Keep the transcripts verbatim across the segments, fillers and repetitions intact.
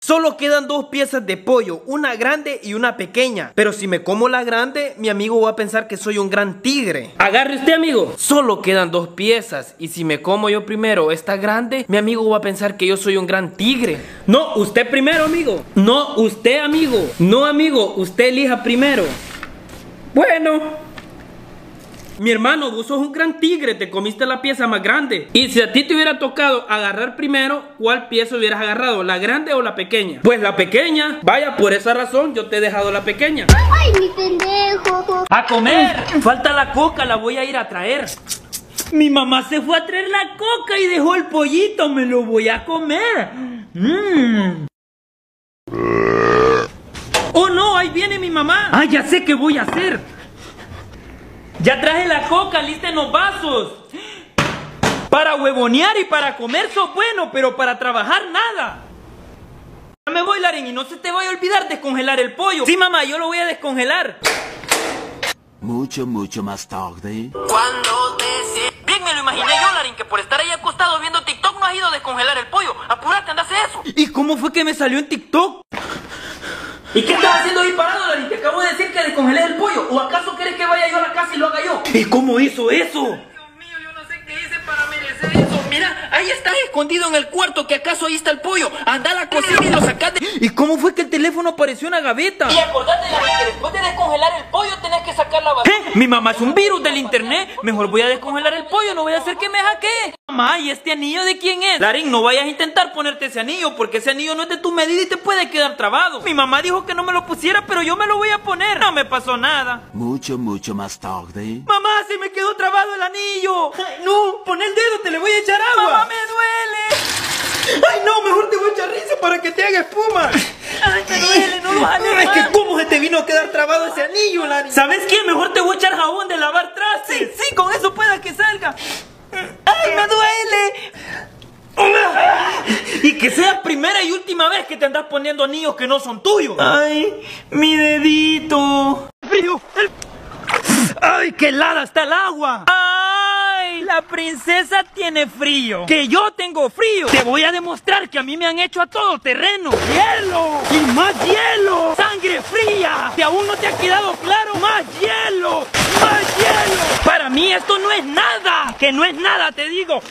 Solo quedan dos piezas de pollo, una grande y una pequeña. Pero si me como la grande, mi amigo va a pensar que soy un gran tigre. Agarre usted, amigo. Solo quedan dos piezas. Y si me como yo primero esta grande, mi amigo va a pensar que yo soy un gran tigre. No, usted primero, amigo. No, usted, amigo. No, amigo, usted elija primero. Bueno. Mi hermano, vos sos un gran tigre, te comiste la pieza más grande. Y si a ti te hubiera tocado agarrar primero, ¿cuál pieza hubieras agarrado? ¿La grande o la pequeña? Pues la pequeña. Vaya, por esa razón yo te he dejado la pequeña. ¡Ay, mi pendejo! ¡A comer! Falta la coca, la voy a ir a traer. Mi mamá se fue a traer la coca y dejó el pollito, me lo voy a comer. Mmm. Oh no, ahí viene mi mamá. Ah, ya sé qué voy a hacer. Ya traje la coca, listen los vasos. Para huevonear y para comer sos bueno, pero para trabajar nada. Ya me voy, Larín, y no se te vaya a olvidar descongelar el pollo. Sí, mamá, yo lo voy a descongelar. Mucho, mucho más tarde. Cuando te... Bien me lo imaginé yo, Larín, que por estar ahí acostado viendo TikTok no has ido a descongelar el pollo. Apúrate, anda a hacer eso. ¿Y cómo fue que me salió en TikTok? ¿Y qué estás haciendo ahí parado, Larín? Te acabo de decir que descongelé el pollo. ¿O acaso quieres que vaya yo a la casa y lo haga yo? ¿Y cómo hizo eso? Dios mío, yo no sé qué hice para merecer eso. Mira, ahí está escondido en el cuarto. ¿Que acaso ahí está el pollo? Anda a la cocina y lo sacaste. ¿Y cómo fue que el teléfono apareció en la gaveta? Y acordate, Larín, que después de descongelar el pollo tenés que sacar la basura. ¿Qué? Mi mamá es un virus del internet. Mejor voy a descongelar el pollo, no voy a hacer que me hackee. Mamá, ¿y este anillo de quién es? Larín, no vayas a intentar ponerte ese anillo, porque ese anillo no es de tu medida y te puede quedar trabado. Mi mamá dijo que no me lo pusiera, pero yo me lo voy a poner. No me pasó nada. Mucho, mucho más tarde. Mamá, se me quedó trabado el anillo. Ay, no, pon el dedo, te le voy a echar agua. Mamá, me duele. Ay, no, mejor te voy a echar risa para que te haga espuma. Ay, me duele, no lo jale. Es que cómo se te vino a quedar trabado ese anillo, Larín. ¿Sabes qué? Mejor te voy a echar jabón de lavar trastes. Sí, sí, con eso pueda que salga. ¡Ay, me duele! Y que sea primera y última vez que te andas poniendo anillos que no son tuyos. ¡Ay, mi dedito! ¡Frío! El... ¡Ay, qué helada está el agua! ¡Ay, la princesa tiene frío! ¡Que yo tengo frío! Te voy a demostrar que a mí me han hecho a todo terreno. ¡Hielo! ¡Y más hielo! ¡Sangre fría! ¿Que aún no te ha quedado claro? ¡Más hielo! ¡Más hielo! Para mí esto no es nada. Que no es nada, te digo.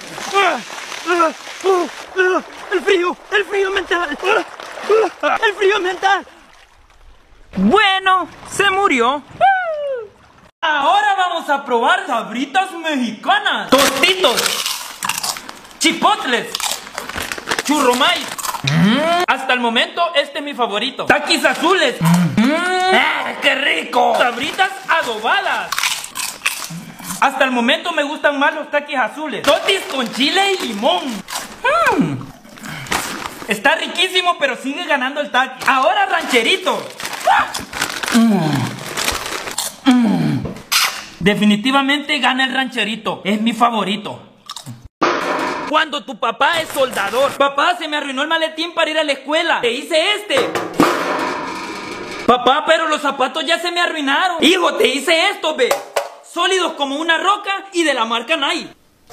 El frío, el frío mental. El frío mental. Bueno, se murió. Ahora vamos a probar sabritas mexicanas. Tostitos, chipotles, churromais. Mm. Hasta el momento este es mi favorito. Taquis azules. Mm. ¡Ah, qué rico! Sabritas adobadas. Hasta el momento me gustan más los taquis azules. Totis con chile y limón. Mm. Está riquísimo, pero sigue ganando el taqui. Ahora rancherito. Mm. Mm. Definitivamente gana el rancherito. Es mi favorito. Cuando tu papá es soldador. Papá, se me arruinó el maletín para ir a la escuela. Te hice este. Papá, pero los zapatos ya se me arruinaron. Hijo, te hice esto, ve. Sólidos como una roca y de la marca Nike.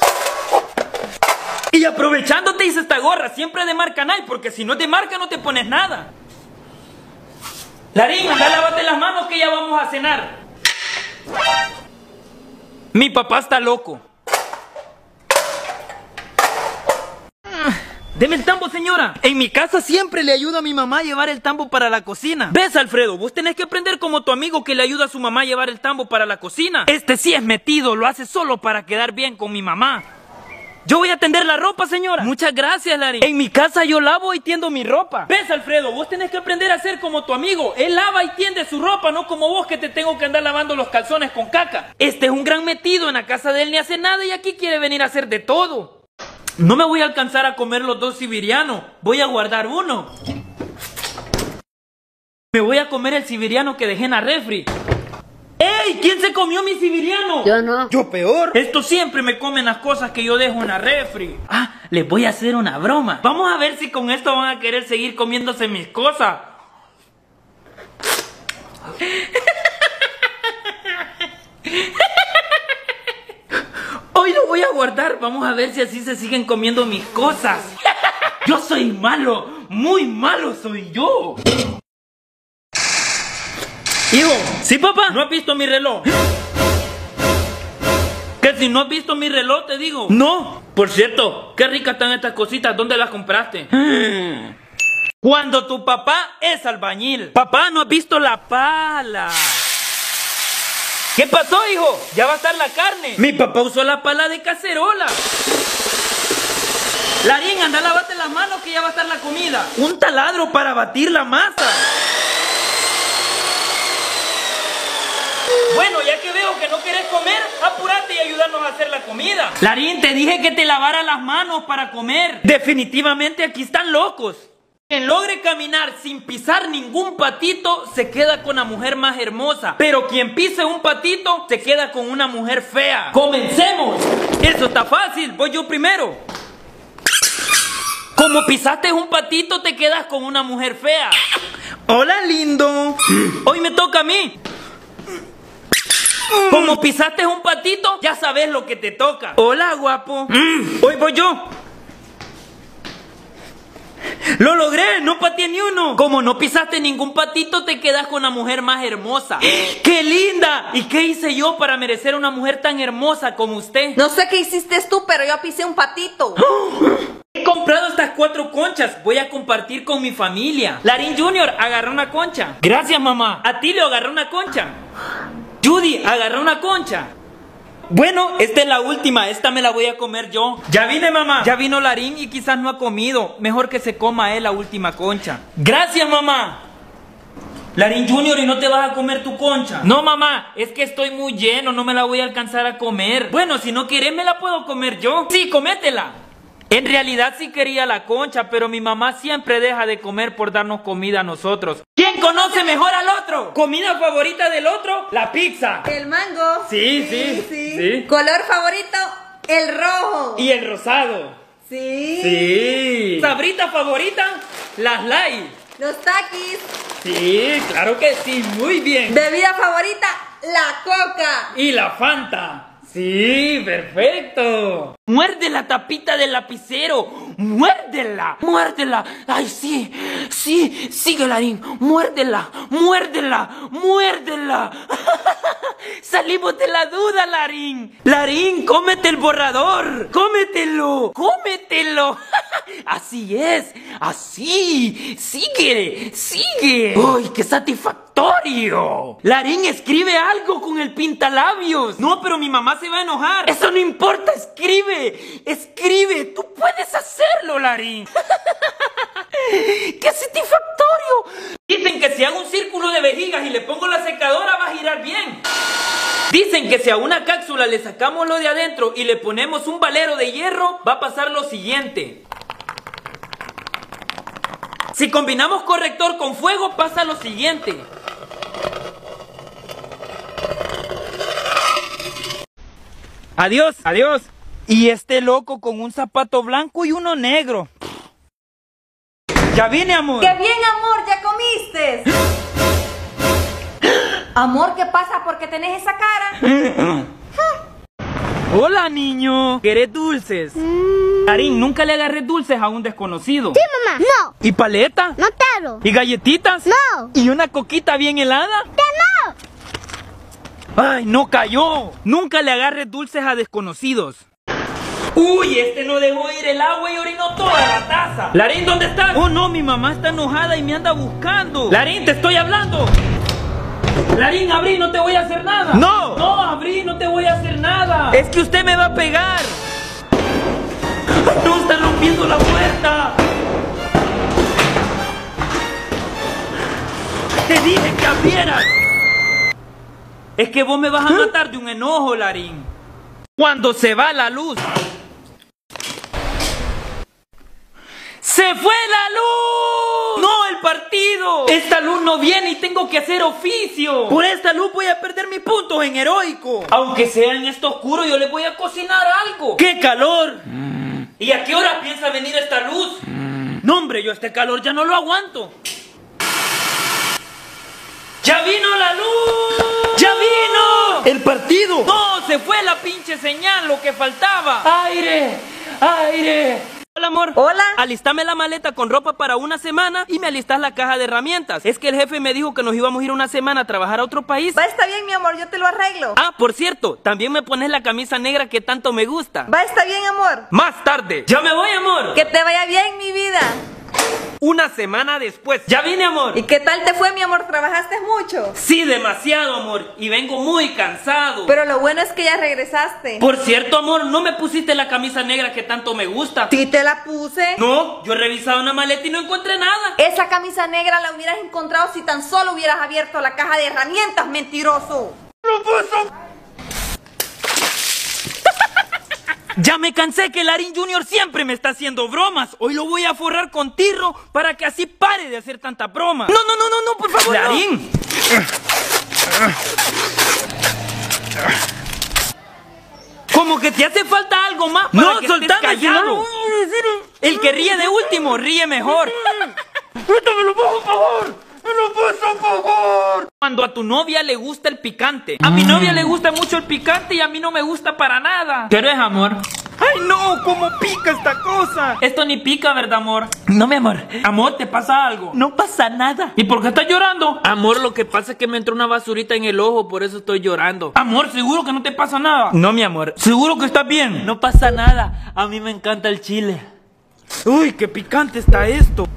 Y aprovechando te hice esta gorra, siempre de marca Nike, porque si no es de marca no te pones nada. Larín, anda, lávate las manos que ya vamos a cenar. Mi papá está loco. Deme el tambo, señora. En mi casa siempre le ayuda a mi mamá a llevar el tambo para la cocina. ¿Ves, Alfredo? Vos tenés que aprender como tu amigo que le ayuda a su mamá a llevar el tambo para la cocina. Este sí es metido, lo hace solo para quedar bien con mi mamá. Yo voy a tender la ropa, señora. Muchas gracias, Larín. En mi casa yo lavo y tiendo mi ropa. ¿Ves, Alfredo? Vos tenés que aprender a ser como tu amigo. Él lava y tiende su ropa, no como vos que te tengo que andar lavando los calzones con caca. Este es un gran metido, en la casa de él ni hace nada y aquí quiere venir a hacer de todo. No me voy a alcanzar a comer los dos siberianos. Voy a guardar uno. Me voy a comer el siberiano que dejé en la refri. ¡Ey! ¿Quién se comió mi siberiano? Yo no. Yo peor. Estos siempre me comen las cosas que yo dejo en la refri. Ah, les voy a hacer una broma. Vamos a ver si con esto van a querer seguir comiéndose mis cosas. Hoy lo voy a guardar. Vamos a ver si así se siguen comiendo mis cosas. Yo soy malo. muy malo soy yo. Hijo, ¿sí, papá? ¿No has visto mi reloj? Que si no has visto mi reloj, te digo. No. Por cierto, qué ricas están estas cositas. ¿Dónde las compraste? Cuando tu papá es albañil. Papá, ¿no has visto la pala? ¿Qué pasó, hijo? Ya va a estar la carne. Mi papá usó la pala de cacerola. Larín, anda a lavarte las manos que ya va a estar la comida. Un taladro para batir la masa. Bueno, ya que veo que no querés comer, apúrate y ayúdanos a hacer la comida. Larín, te dije que te lavara las manos para comer. Definitivamente aquí están locos. Quien logre caminar sin pisar ningún patito se queda con la mujer más hermosa. Pero quien pise un patito se queda con una mujer fea. ¡Comencemos! Eso está fácil, voy yo primero. Como pisaste un patito te quedas con una mujer fea. Hola, lindo. Hoy me toca a mí. Como pisaste un patito, ya sabes lo que te toca. Hola, guapo. Hoy voy yo. ¡Lo logré! ¡No pateé ni uno! Como no pisaste ningún patito, te quedas con la mujer más hermosa. ¡Qué linda! ¿Y qué hice yo para merecer una mujer tan hermosa como usted? No sé qué hiciste tú, pero yo pisé un patito. He comprado estas cuatro conchas. Voy a compartir con mi familia. Larín Junior, agarra una concha. Gracias, mamá. Atilio, agarra una concha. Judy, agarra una concha. Bueno, esta es la última, esta me la voy a comer yo. Ya vine, mamá. Ya vino Larín y quizás no ha comido. Mejor que se coma él la última concha. Gracias, mamá. Larín Junior, ¿y no te vas a comer tu concha? No, mamá, es que estoy muy lleno, no me la voy a alcanzar a comer. Bueno, si no quieres me la puedo comer yo. Sí, cométela. En realidad sí quería la concha, pero mi mamá siempre deja de comer por darnos comida a nosotros. ¿Quién conoce mejor al otro? ¿Comida favorita del otro? La pizza. El mango. Sí, sí, sí. sí. Color favorito, el rojo. Y el rosado. Sí. Sí. ¿Sabrita favorita? Las light. Los taquis. Sí, claro que sí, muy bien. Bebida favorita, la coca. Y la Fanta. Sí, perfecto. Muerde la tapita del lapicero. Muérdela, muérdela. Ay, sí, sí, sigue, Larín. Muérdela, muérdela, muérdela. Salimos de la duda, Larín. Larín, cómete el borrador. Cómetelo, cómetelo. Así es, así. Sigue, sigue. Uy, qué satisfactorio. Larín, escribe algo con el pintalabios. No, pero mi mamá se va a enojar. Eso no importa, escribe, escribe. Tú puedes hacerlo, Larín. ¡Qué satisfactorio! Dicen que si hago un círculo de vejigas y le pongo la secadora va a girar bien. Dicen que si a una cápsula le sacamos lo de adentro y le ponemos un valero de hierro, va a pasar lo siguiente. Si combinamos corrector con fuego, pasa lo siguiente. Adiós, adiós. Y este loco con un zapato blanco y uno negro. Ya vine, amor. ¡Qué bien, amor! ¿Ya comiste? Amor, ¿qué pasa? ¿Por qué tenés esa cara? Hola, niño. ¿Querés dulces? Mm. Larín, nunca le agarré dulces a un desconocido. Sí, mamá. No. ¿Y paleta? No quiero. ¿Y galletitas? No. ¿Y una coquita bien helada? Que no. ¡Ay, no cayó! Nunca le agarres dulces a desconocidos. ¡Uy! Este no dejó ir el agua y orinó toda la taza. Larín, ¿dónde estás? Oh, no, mi mamá está enojada y me anda buscando. Larín, te estoy hablando. Larín, abrí, no te voy a hacer nada. ¡No! No, abrí, no te voy a hacer nada. Es que usted me va a pegar. ¡No, están rompiendo la puerta! Te dije que abrieras. Es que vos me vas a matar de un enojo, Larín. Cuando se va la luz. ¡Se fue la luz! ¡No, el partido! Esta luz no viene y tengo que hacer oficio. Por esta luz voy a perder mis puntos en heroico. Aunque sea en esto oscuro, yo le voy a cocinar algo. ¡Qué calor! Mm. ¿Y a qué hora piensa venir esta luz? Mm. No, hombre, yo este calor ya no lo aguanto. ¡Ya vino la luz! ¡Ya vino! ¡El partido! ¡No! ¡Se fue la pinche señal! ¡Lo que faltaba! ¡Aire! ¡Aire! Hola, amor. Hola. Alistame la maleta con ropa para una semana y me alistas la caja de herramientas. Es que el jefe me dijo que nos íbamos a ir una semana a trabajar a otro país. Va, está bien, mi amor, yo te lo arreglo. Ah, por cierto, también me pones la camisa negra que tanto me gusta. Va, está bien, amor. Más tarde. Ya me voy, amor. Que te vaya bien, mi vida. Una semana después. Ya vine, amor. ¿Y qué tal te fue, mi amor? ¿Trabajaste mucho? Sí, demasiado, amor. Y vengo muy cansado. Pero lo bueno es que ya regresaste. Por cierto, amor, ¿no me pusiste la camisa negra que tanto me gusta? Sí, te la puse. No, yo he revisado una maleta y no encontré nada. Esa camisa negra la hubieras encontrado si tan solo hubieras abierto la caja de herramientas, mentiroso. ¡No puedo! Ya me cansé que Larín Junior siempre me está haciendo bromas. Hoy lo voy a forrar con tirro para que así pare de hacer tanta broma. No, no, no, no, no, por favor. Larín. No. Como que te hace falta algo más para no, que estés callado. No. El que ríe de último ríe mejor. ¡Métamelo, por favor! ¡Me lo puedes, por favor! Cuando a tu novia le gusta el picante. A mi novia le gusta mucho el picante y a mí no me gusta para nada. ¿Qué eres, amor? ¡Ay, no! ¿Cómo pica esta cosa? Esto ni pica, ¿verdad, amor? No, mi amor. Amor, ¿te pasa algo? No pasa nada. ¿Y por qué estás llorando? Amor, lo que pasa es que me entró una basurita en el ojo, por eso estoy llorando. Amor, ¿seguro que no te pasa nada? No, mi amor. ¿Seguro que estás bien? No pasa nada. A mí me encanta el chile. Uy, qué picante está esto.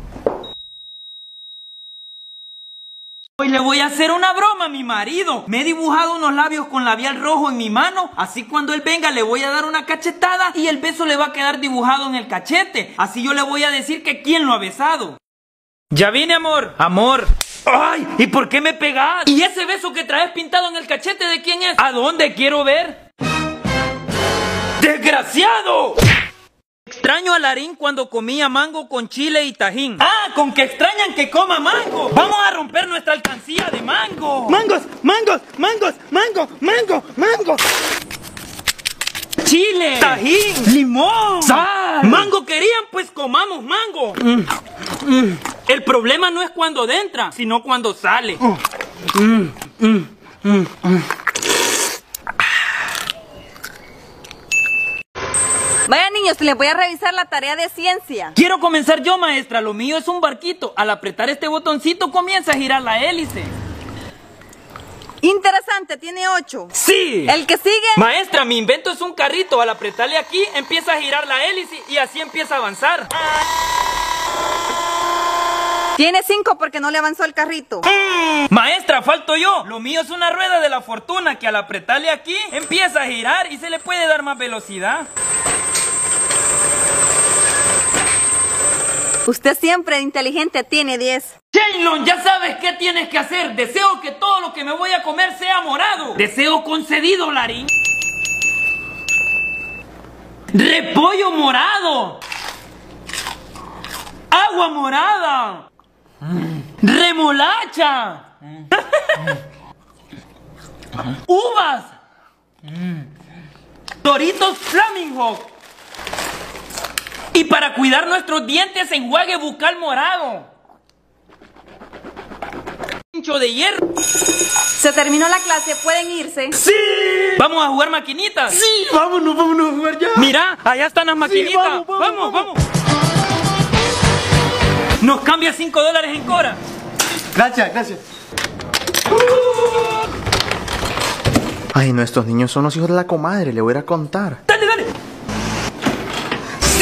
Hoy le voy a hacer una broma a mi marido. Me he dibujado unos labios con labial rojo en mi mano. Así cuando él venga le voy a dar una cachetada y el beso le va a quedar dibujado en el cachete. Así yo le voy a decir que quién lo ha besado. Ya vine, amor. Amor. Ay, ¿y por qué me pegas? ¿Y ese beso que traes pintado en el cachete de quién es? ¿A dónde quiero ver? ¡Desgraciado! Extraño a Larín cuando comía mango con chile y tajín. ¡Ah! ¡Con que extrañan que coma mango! ¡Vamos a romper nuestra alcancía de mango! ¡Mangos! ¡Mangos! ¡Mangos! ¡Mango! ¡Mango! ¡Mango! ¡Chile! ¡Tajín! ¡Limón! ¡Sal! ¡Mango querían! Pues comamos mango. Mm. Mm. El problema no es cuando entra, sino cuando sale. Uh. Mm. Mm. Mm. Mm. Vaya, niños, les voy a revisar la tarea de ciencia. Quiero comenzar yo, maestra. Lo mío es un barquito. Al apretar este botoncito comienza a girar la hélice. Interesante, tiene ocho. ¡Sí! ¿El que sigue? Maestra, mi invento es un carrito. Al apretarle aquí empieza a girar la hélice y así empieza a avanzar. Tiene cinco porque no le avanzó el carrito. Mm. Maestra, falto yo. Lo mío es una rueda de la fortuna que al apretarle aquí empieza a girar y se le puede dar más velocidad. Usted siempre inteligente tiene diez. Shaylon, ya sabes qué tienes que hacer. Deseo que todo lo que me voy a comer sea morado. Deseo concedido, Larín. Repollo morado. Agua morada. Remolacha. Uvas. Doritos Flaming Hot. Y para cuidar nuestros dientes, enjuague bucal morado. Pincho de hierro. Se terminó la clase, ¿pueden irse? ¡Sí! ¿Vamos a jugar maquinitas? ¡Sí! ¡Vámonos, vámonos a jugar ya! Mira, allá están las maquinitas. Sí, vamos, vamos, vamos, vamos, vamos. Nos cambia cinco dólares en Cora. Gracias, gracias. Ay, no, estos niños son los hijos de la comadre, le voy a ir a contar. ¡Dale, dale! ¡Sí!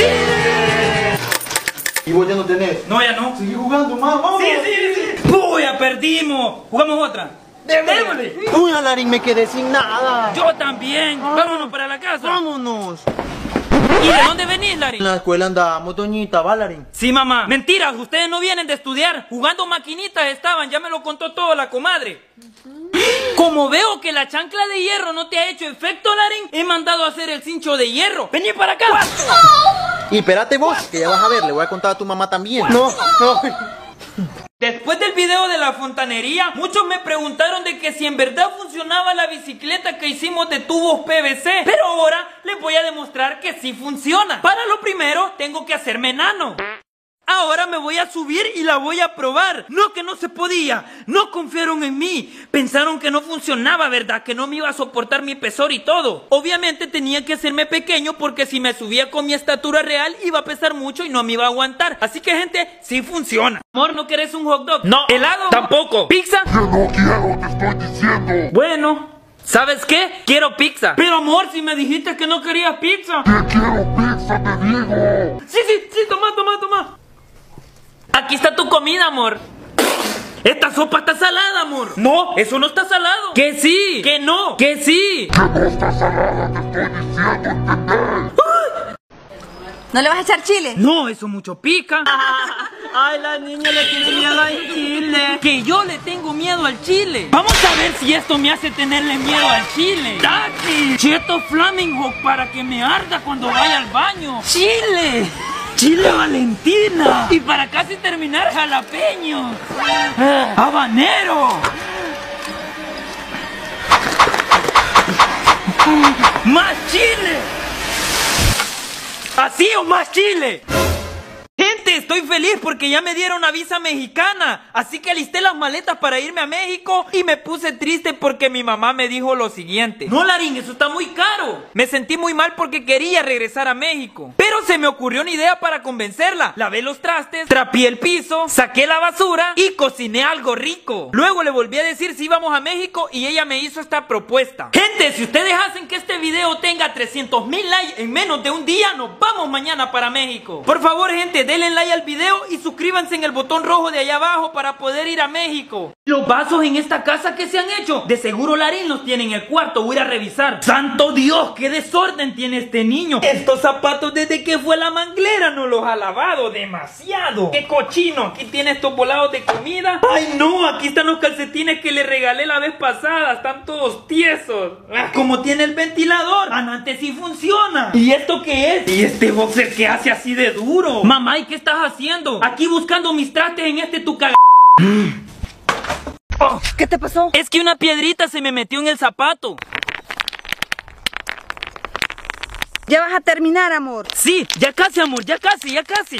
¿Y vos ya no tenés? No, ya no. Sigue jugando, mamá, vamos. Sí, sí, sí. Uy, ya perdimos. ¿Jugamos otra? Démosle. Uy, Larín, me quedé sin nada. Yo también. Ah. Vámonos para la casa. Vámonos. ¿Y de dónde venís, Larín? En la escuela andamos, doñita, ¿va, Larín? Sí, mamá. Mentiras, ustedes no vienen de estudiar. Jugando maquinitas estaban, ya me lo contó todo la comadre. Como veo que la chancla de hierro no te ha hecho efecto, Larín, he mandado a hacer el cincho de hierro. Vení para acá. Y espérate vos, que ya vas a ver, le voy a contar a tu mamá también. No, no. Después del video de la fontanería, muchos me preguntaron de que si en verdad funcionaba la bicicleta que hicimos de tubos P V C. Pero ahora les voy a demostrar que sí funciona. Para lo primero, tengo que hacerme enano. Ahora me voy a subir y la voy a probar. No, que no se podía. No confiaron en mí. Pensaron que no funcionaba, ¿verdad? Que no me iba a soportar mi pesor y todo. Obviamente tenía que hacerme pequeño porque si me subía con mi estatura real iba a pesar mucho y no me iba a aguantar. Así que, gente, sí funciona. Amor, ¿no querés un hot dog? No. ¿Helado? Tampoco. ¿Pizza? Yo no quiero, te estoy diciendo. Bueno, ¿sabes qué? Quiero pizza. Pero amor, si me dijiste que no querías pizza. Que quiero pizza, te digo. Sí, sí, sí, toma, toma, toma. Aquí está tu comida, amor. Esta sopa está salada, amor. No, eso no está salado. Que sí, que no, que sí. Que no está salada, te estoy diciendo, ¿entendés? ¿No le vas a echar chile? No, eso mucho pica. Ay, la niña le tiene miedo al chile. Que yo le tengo miedo al chile. Vamos a ver si esto me hace tenerle miedo al chile. ¡Taki! Cheto Flamingo para que me arda cuando vaya al baño. ¡Chile! ¡Chile Valentina! Y para casi terminar, jalapeño. Ah, ¡habanero! ¡Más chile! ¿Así o más chile? Gente, estoy feliz porque ya me dieron una visa mexicana. Así que alisté las maletas para irme a México. Y me puse triste porque mi mamá me dijo lo siguiente: no, Larín, eso está muy caro. Me sentí muy mal porque quería regresar a México, pero se me ocurrió una idea para convencerla. Lavé los trastes, trapié el piso, saqué la basura y cociné algo rico. Luego le volví a decir si íbamos a México y ella me hizo esta propuesta. Gente, si ustedes hacen que este video tenga trescientos mil likes en menos de un día, nos vamos mañana para México. Por favor, gente, denle like al video y suscríbanse en el botón rojo de allá abajo para poder ir a México. Los vasos en esta casa, ¿qué se han hecho? De seguro Larín los tiene en el cuarto, voy a ir a revisar. ¡Santo Dios! ¡Qué desorden tiene este niño! Estos zapatos desde que fue la manglera no los ha lavado demasiado. ¡Qué cochino! Aquí tiene estos volados de comida. ¡Ay no! Aquí están los calcetines que le regalé la vez pasada. Están todos tiesos. Ah, como tiene el ventilador. Antes sí funciona. ¿Y esto qué es? ¿Y este boxer qué hace así de duro? Mamá, ¿y qué estás haciendo? Aquí buscando mis trastes en este tu caga... Oh, ¿qué te pasó? es que una piedrita se me metió en el zapato. Ya vas a terminar, amor. Sí, ya casi, amor, ya casi, ya casi.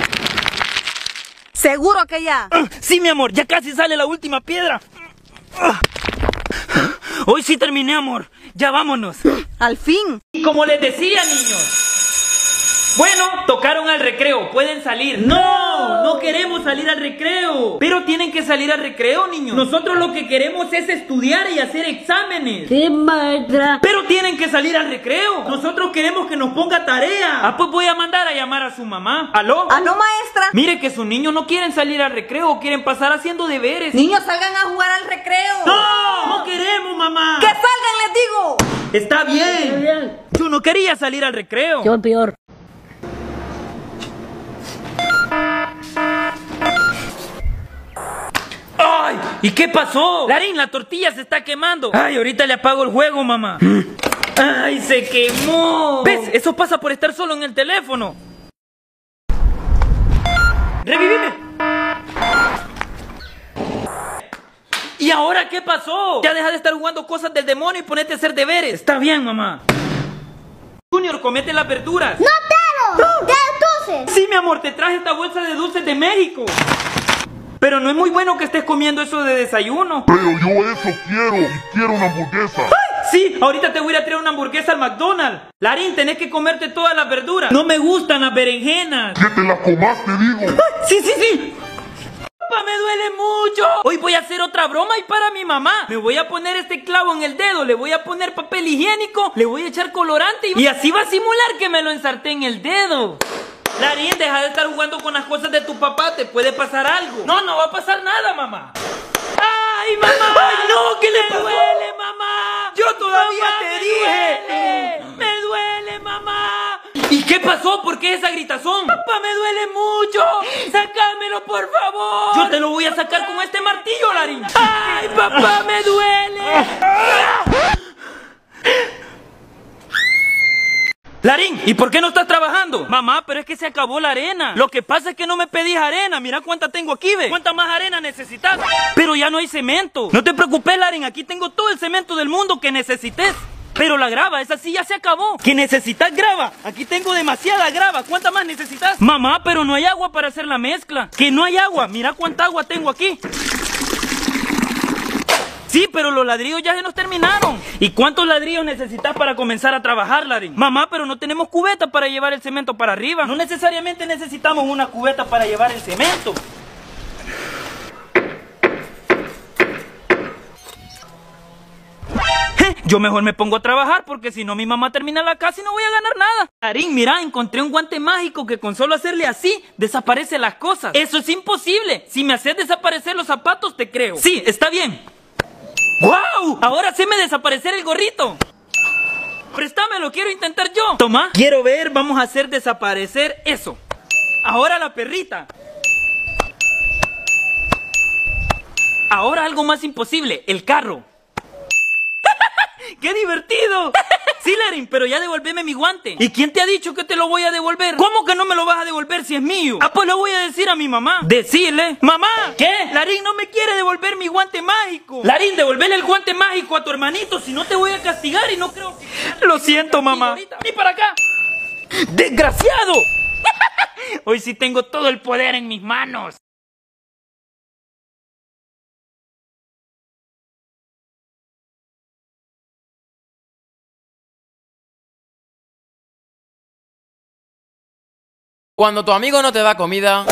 ¿Seguro que ya? Uh, sí, mi amor, ya casi sale la última piedra. Uh. Hoy sí terminé, amor. Ya vámonos. Al fin. Y como les decía, niños, bueno, tocaron al recreo, pueden salir. No, no queremos salir al recreo. Pero tienen que salir al recreo, niños. Nosotros lo que queremos es estudiar y hacer exámenes. Sí, maestra. Pero tienen que salir al recreo. Nosotros queremos que nos ponga tarea. Ah, pues voy a mandar a llamar a su mamá. ¿Aló? ¿Aló, maestra? Mire que sus niños no quieren salir al recreo, quieren pasar haciendo deberes. Niños, salgan a jugar al recreo. ¡No! ¡No queremos, mamá! ¡Que salgan, les digo! Está bien. Yo no quería salir al recreo. Yo peor. ¡Ay! ¿Y qué pasó? Larín, la tortilla se está quemando. Ay, ahorita le apago el juego, mamá. ¡Ay, se quemó! ¿Ves? Eso pasa por estar solo en el teléfono. ¡Revivime! ¿Y ahora qué pasó? Ya deja de estar jugando cosas del demonio y ponete a hacer deberes. Está bien, mamá. Junior, comete las verduras. ¡No quiero! ¡De dulces! Sí, mi amor, te traje esta bolsa de dulces de México. Pero no es muy bueno que estés comiendo eso de desayuno. Pero yo eso quiero, y quiero una hamburguesa. ¡Ay! Sí, ahorita te voy a ir a traer una hamburguesa al McDonald's. Larín, tenés que comerte todas las verduras. No me gustan las berenjenas. Que te la comas, te digo. ¡Ay! Sí, sí, sí. Papá, me duele mucho. Hoy voy a hacer otra broma y para mi mamá. Me voy a poner este clavo en el dedo, le voy a poner papel higiénico, le voy a echar colorante y, y así va a simular que me lo ensarté en el dedo. Larín, deja de estar jugando con las cosas de tu papá, te puede pasar algo. No, no va a pasar nada, mamá. ¡Ay, mamá! ¡Ay, no! ¿Qué le pasó? ¡Me duele, mamá! ¡Yo todavía mamá, te me dije! Duele. ¡Me duele, mamá! ¿Y qué pasó? ¿Por qué esa gritazón? ¡Papá, me duele mucho! ¡Sácamelo, por favor! Yo te lo voy a sacar con este martillo, Larín. ¡Ay, papá, me duele! Larín, ¿y por qué no estás trabajando? Mamá, pero es que se acabó la arena. Lo que pasa es que no me pedís arena. Mira cuánta tengo aquí, ve. ¿Cuánta más arena necesitas? Pero ya no hay cemento. No te preocupes, Larín, aquí tengo todo el cemento del mundo que necesites. Pero la grava, esa sí ya se acabó. ¿Que necesitas grava? Aquí tengo demasiada grava. ¿Cuánta más necesitas? Mamá, pero no hay agua para hacer la mezcla. Que no hay agua. Mira cuánta agua tengo aquí. Sí, pero los ladrillos ya se nos terminaron. ¿Y cuántos ladrillos necesitas para comenzar a trabajar, Larín? Mamá, pero no tenemos cubeta para llevar el cemento para arriba. No necesariamente necesitamos una cubeta para llevar el cemento. Yo mejor me pongo a trabajar porque si no mi mamá termina la casa y no voy a ganar nada. Larín, mira, encontré un guante mágico que con solo hacerle así desaparecen las cosas. Eso es imposible. Si me haces desaparecer los zapatos te creo. Sí, está bien. ¡Wow! Ahora sí me desaparecer el gorrito. Préstamelo, quiero intentar yo. Toma, quiero ver, vamos a hacer desaparecer eso. Ahora la perrita. Ahora algo más imposible, el carro. ¡Qué divertido! Sí, Larín, pero ya devolveme mi guante. ¿Y quién te ha dicho que te lo voy a devolver? ¿Cómo que no me lo vas a devolver si es mío? Ah, pues lo voy a decir a mi mamá. Decirle, mamá, ¿qué? Larín no me quiere devolver mi guante mágico. Larín, devolverle el guante mágico a tu hermanito, si no te voy a castigar y no creo que... Lo siento, mamá. ¡Ni para acá! ¡Desgraciado! Hoy sí tengo todo el poder en mis manos. Cuando tu amigo no te da comida.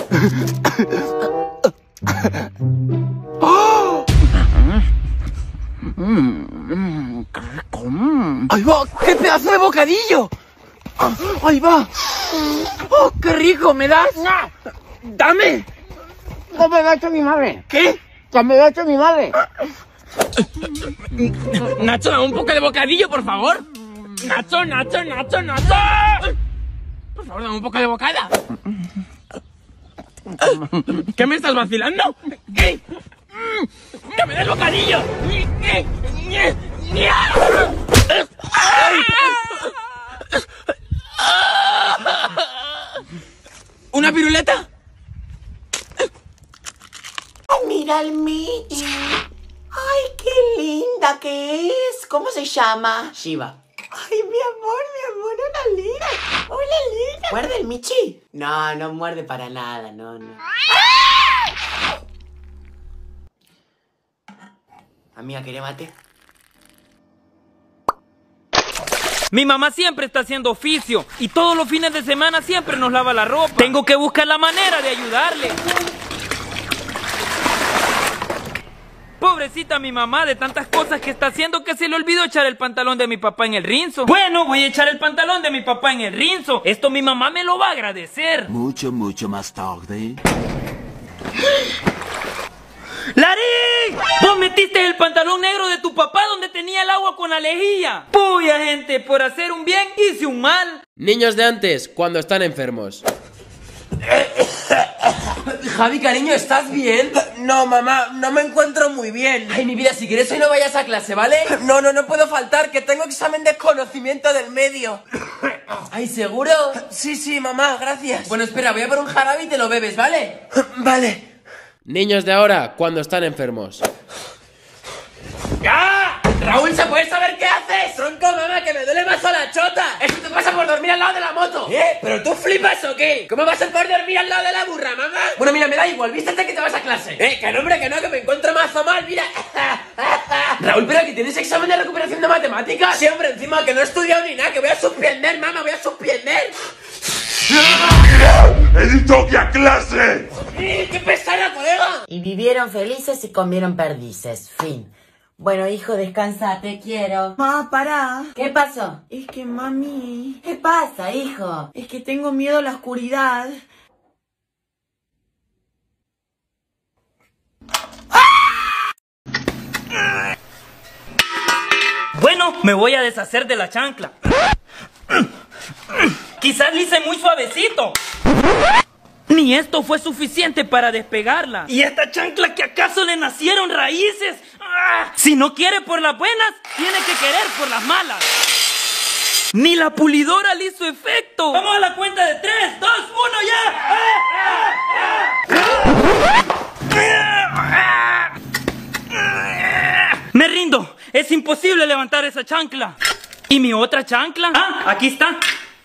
¡Ahí va! ¡Qué pedazo de bocadillo! ¡Ahí va! ¡Oh, qué rico! ¿Me das? ¡Dame! ¡No me lo ha hecho mi madre! ¿Qué? ¡Ya me lo ha hecho mi madre! Nacho, dame un poco de bocadillo, por favor. Nacho, Nacho, Nacho, Nacho. Por favor, dame un poco de bocada. ¿Qué me estás vacilando? ¿Qué? ¡Que me des bocadillo! ¿Una piruleta? Mira el Michi. Ay, qué linda que es. ¿Cómo se llama? Shiva. Ay, mi amor, mi amor, hola Lina. Hola Lina. ¿Muerde el Michi? No, no muerde para nada, no, no. Amiga, ¿querés mate? Mi mamá siempre está haciendo oficio y todos los fines de semana siempre nos lava la ropa. Tengo que buscar la manera de ayudarle. Pobrecita mi mamá de tantas cosas que está haciendo que se le olvidó echar el pantalón de mi papá en el rinzo. Bueno, voy a echar el pantalón de mi papá en el rinzo. Esto mi mamá me lo va a agradecer. Mucho, mucho más tarde. ¡Larín! ¡Vos metiste el pantalón negro de tu papá donde tenía el agua con la lejía! ¡Puya, gente! Por hacer un bien hice un mal. Niños de antes, cuando están enfermos. Javi, cariño, ¿estás bien? No, mamá, no me encuentro muy bien. Ay, mi vida, si quieres hoy no vayas a clase, ¿vale? No, no, no puedo faltar, que tengo examen de conocimiento del medio. Ay, ¿seguro? Sí, sí, mamá, gracias. Bueno, espera, voy a por un jarabe y te lo bebes, ¿vale? Vale. Niños de ahora, cuando están enfermos. ¡Ah! Raúl, ¿se puede saber qué haces? Tronco, mamá, que me duele más a la chota. Eso te pasa por dormir al lado de la moto. ¿Eh? ¿Pero tú flipas o qué? ¿Cómo vas a poder dormir al lado de la burra, mamá? Bueno, mira, me da igual, vístete que te vas a clase. Eh, que no, hombre, que no, que me encuentro mazo mal, mira. Raúl, pero que tienes examen de recuperación de matemáticas. Sí, hombre, encima que no he estudiado ni nada, que voy a suspender, mamá, voy a suspender. ¡He dicho que a clase! ¡Eh, qué pesada, colega! Y vivieron felices y comieron perdices. Fin. Bueno, hijo, descansa, te quiero. Ma, pará. ¿Qué pasó? Es que, mami... ¿Qué pasa, hijo? Es que tengo miedo a la oscuridad. Bueno, me voy a deshacer de la chancla. Quizás le hice muy suavecito. Ni esto fue suficiente para despegarla. ¿Y esta chancla que acaso le nacieron raíces? ¡Ah! Si no quiere por las buenas, tiene que querer por las malas. Ni la pulidora le hizo efecto. Vamos a la cuenta de tres, dos, uno, ya. Me rindo. Es imposible levantar esa chancla. ¿Y mi otra chancla? Ah, aquí está.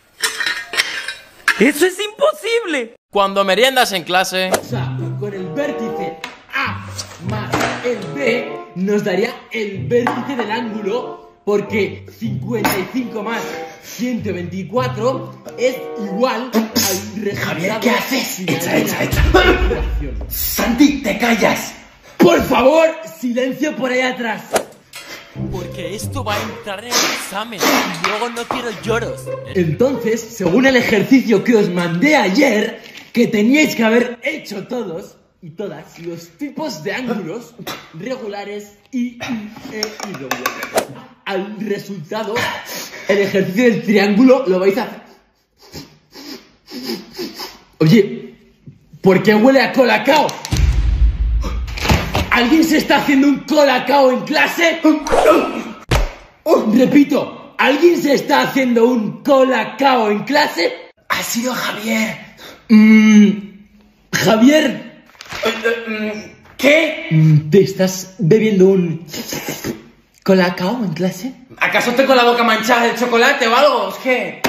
¡Eso es imposible! Cuando meriendas en clase... O sea, con el vértice A más el B nos daría el vértice del ángulo, porque cincuenta y cinco más ciento veinticuatro es igual al resultado... Javier, ¿qué haces? Echa, echa, echa. Santi, te callas. Por favor, silencio por ahí atrás. Porque esto va a entrar en el examen y luego no quiero lloros. Entonces, según el ejercicio que os mandé ayer, que teníais que haber hecho todos y todas los tipos de ángulos regulares y e irregulares. Al resultado, el ejercicio del triángulo lo vais a hacer. Oye, ¿por qué huele a colacao? ¿Alguien se está haciendo un colacao en clase? Repito, ¿alguien se está haciendo un colacao en clase? Ha sido Javier. Mm, Javier. ¿Qué? ¿Te estás bebiendo un colacao en clase? ¿Acaso tengo la boca manchada de chocolate o algo? Es que...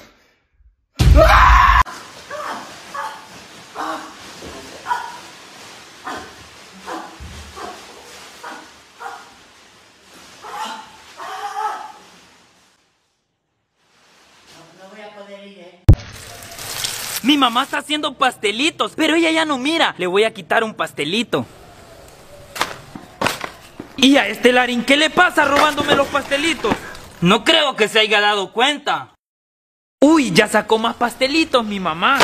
Mi mamá está haciendo pastelitos, pero ella ya no mira. Le voy a quitar un pastelito. ¿Y a este Larín qué le pasa robándome los pastelitos? No creo que se haya dado cuenta. Uy, ya sacó más pastelitos mi mamá.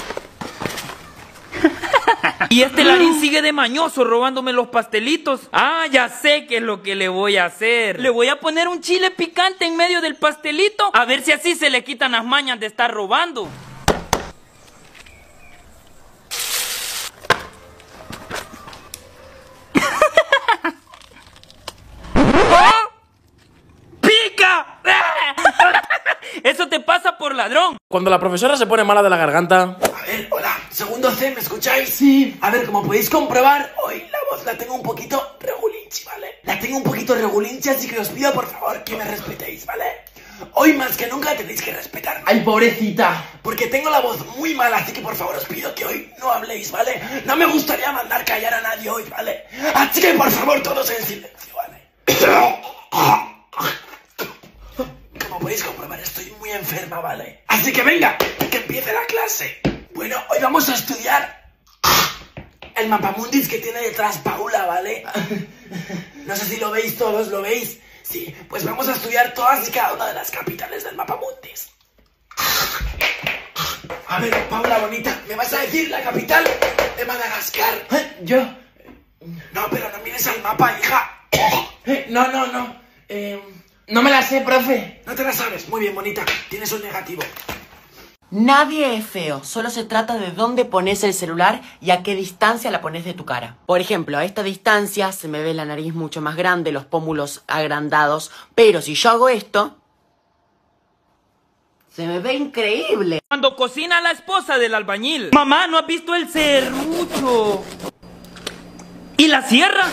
Y este Larín sigue de mañoso robándome los pastelitos. Ah, ya sé qué es lo que le voy a hacer. Le voy a poner un chile picante en medio del pastelito, a ver si así se le quitan las mañas de estar robando. Eso te pasa por ladrón. Cuando la profesora se pone mala de la garganta... A ver, hola, segundo C, ¿me escucháis? Sí. A ver, como podéis comprobar, hoy la voz la tengo un poquito regulinchi, ¿vale? La tengo un poquito regulinchi, así que os pido por favor que me respetéis, ¿vale? Hoy más que nunca tenéis que respetarme. Ay, pobrecita. Porque tengo la voz muy mala, así que por favor os pido que hoy no habléis, ¿vale? No me gustaría mandar callar a nadie hoy, ¿vale? Así que por favor todos en silencio, ¿vale? Como podéis comprobar, estoy muy enferma, ¿vale? Así que venga, que empiece la clase. Bueno, hoy vamos a estudiar el mapamundis que tiene detrás Paula, ¿vale? No sé si lo veis todos, ¿lo veis? Sí, pues vamos a estudiar todas y cada una de las capitales del mapamundis. A ver, Paula bonita, ¿me vas a decir la capital de Madagascar? ¿Eh? ¿Yo? No, pero no mires al mapa, hija. Eh, no, no, no. Eh... No me la sé, profe. No te la sabes. Muy bien, bonita. Tienes un negativo. Nadie es feo. Solo se trata de dónde pones el celular y a qué distancia la pones de tu cara. Por ejemplo, a esta distancia se me ve la nariz mucho más grande, los pómulos agrandados. Pero si yo hago esto... se me ve increíble. Cuando cocina la esposa del albañil. Mamá, ¿no has visto el serrucho? ¿Y la sierra?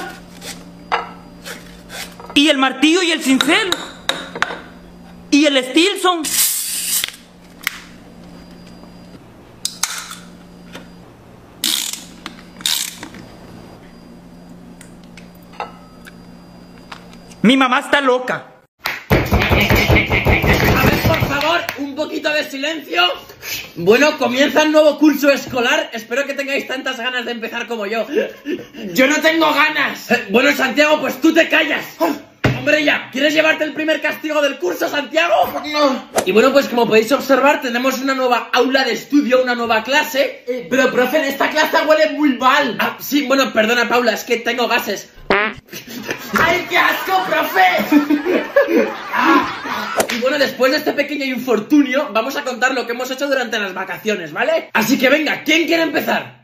¿Y el martillo y el cincel? ¿Y el Stilson? Mi mamá está loca. A ver, por favor, un poquito de silencio. Bueno, comienza el nuevo curso escolar. Espero que tengáis tantas ganas de empezar como yo. Yo no tengo ganas. Eh, bueno, Santiago, pues tú te callas. Hombre, ya, ¿quieres llevarte el primer castigo del curso, Santiago? No. Y bueno, pues como podéis observar, tenemos una nueva aula de estudio, una nueva clase. Eh, pero, profe, en esta clase huele muy mal. Ah, sí, bueno, perdona, Paula, es que tengo gases. ¡Ay, qué asco, profe! Y bueno, después de este pequeño infortunio, vamos a contar lo que hemos hecho durante las vacaciones, ¿vale? Así que venga, ¿quién quiere empezar?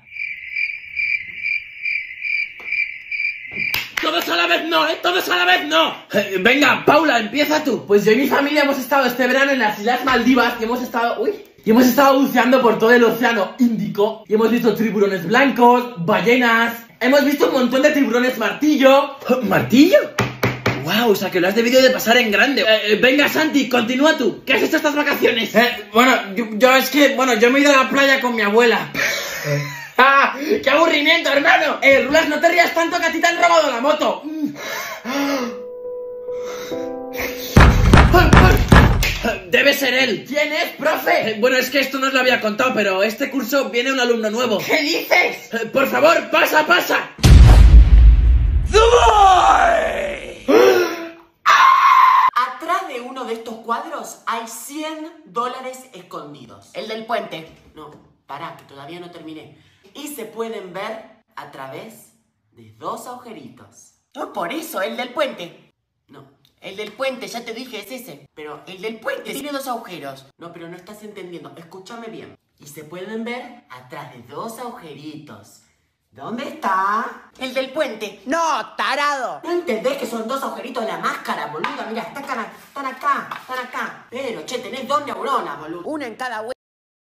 Todos a la vez no, ¿eh? Todos a la vez no. Eh, venga, Paula, empieza tú. Pues yo y mi familia hemos estado este verano en las Islas Maldivas y hemos estado... Uy... Y hemos estado buceando por todo el océano Índico. Y hemos visto tiburones blancos, ballenas... Hemos visto un montón de tiburones martillo. ¿Martillo? Wow, o sea que lo has debido de pasar en grande. Eh, eh, venga, Santi, continúa tú. ¿Qué has hecho estas vacaciones? Eh, bueno, yo, yo es que, bueno, yo me he ido a la playa con mi abuela. ¡Ah! ¡Qué aburrimiento, hermano! Eh, Rulas, no te rías tanto que a ti te han robado la moto. Debe ser él. ¿Quién es, profe? Eh, bueno, es que esto no os lo había contado, pero este curso viene un alumno nuevo. ¿Qué dices? Eh, por favor, pasa, pasa. Atrás de uno de estos cuadros hay cien dólares escondidos. El del puente. No, pará, que todavía no terminé. Y se pueden ver a través de dos agujeritos. No, por eso, el del puente. No, el del puente, ya te dije, es ese. Pero el del puente tiene dos agujeros. No, pero no estás entendiendo. Escúchame bien. Y se pueden ver atrás de dos agujeritos. ¿Dónde está? El del puente. No, tarado. ¿No entendés que son dos agujeritos de la máscara, boluda? Mira, están acá, están acá, están acá. Pero, che, tenés dos neuronas, boludo. Una en cada huevo.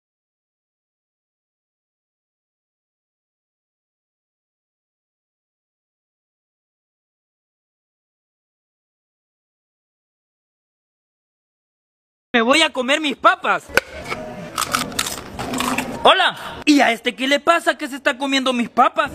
Me voy a comer mis papas. Hola. ¿Y a este qué le pasa que se está comiendo mis papas?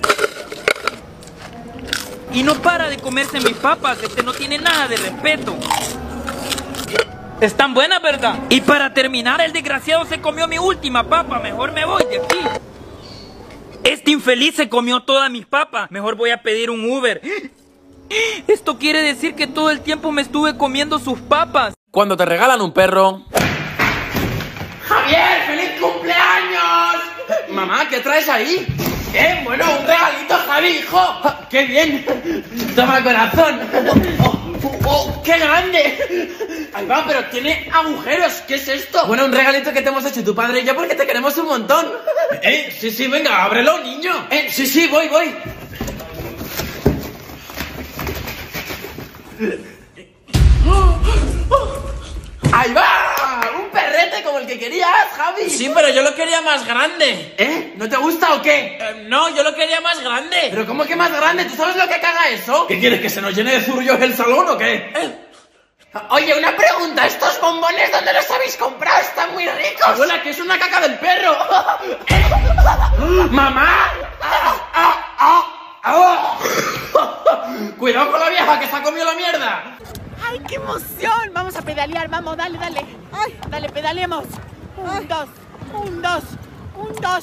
Y no para de comerse mis papas. Este no tiene nada de respeto. Están buenas, ¿verdad? Y para terminar, el desgraciado se comió mi última papa. Mejor me voy de aquí. Este infeliz se comió todas mis papas. Mejor voy a pedir un Uber. Esto quiere decir que todo el tiempo me estuve comiendo sus papas. Cuando te regalan un perro... ¡Javier, feliz cumpleaños! Mamá, ¿qué traes ahí? ¿Qué? Bueno, un regalito, Javi, hijo. ¡Qué bien! Toma, corazón. Oh, oh, ¡qué grande! Ahí va, pero tiene agujeros. ¿Qué es esto? Bueno, un regalito que te hemos hecho tu padre y yo porque te queremos un montón. Eh, sí, sí, venga, ábrelo, niño. Eh, sí, sí, voy, voy. ¡Ahí va! ¡Un perrete como el que querías, Javi! Sí, pero yo lo quería más grande. ¿Eh? ¿No te gusta o qué? Eh, no, yo lo quería más grande. ¿Pero cómo que más grande? ¿Tú sabes lo que caga eso? ¿Qué quieres, que se nos llene de zurullos el salón o qué? ¿Eh? Oye, una pregunta, ¿estos bombones dónde los habéis comprado? Están muy ricos. Abuela, que es una caca del perro. ¡Mamá! ¡Cuidado con la vieja que se ha comido la mierda! ¡Ay, qué emoción! Vamos a pedalear, vamos, dale, dale. Ay, dale, pedaleemos. Un, Ay. dos, un, dos, un, dos.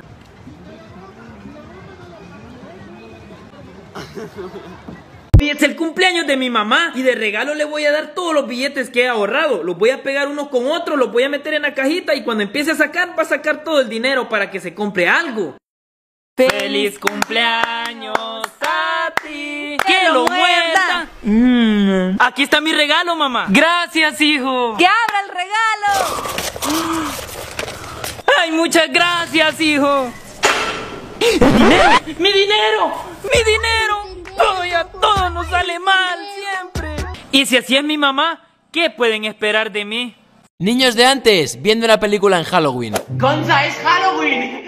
Hoy es el cumpleaños de mi mamá y de regalo le voy a dar todos los billetes que he ahorrado. Los voy a pegar unos con otros, los voy a meter en la cajita y cuando empiece a sacar, va a sacar todo el dinero para que se compre algo. ¡Feliz cumpleaños a ti! ¡Que lo muerda! Mm. Aquí está mi regalo, mamá. Gracias, hijo. ¡Que abra el regalo! ¡Ay, muchas gracias, hijo! ¡El dinero! ¡Mi dinero! ¡Mi dinero! ¡Ay, a todos nos sale mal siempre! Y si así es mi mamá, ¿qué pueden esperar de mí? Niños de antes, viendo una película en Halloween. ¡Gonza, es Halloween!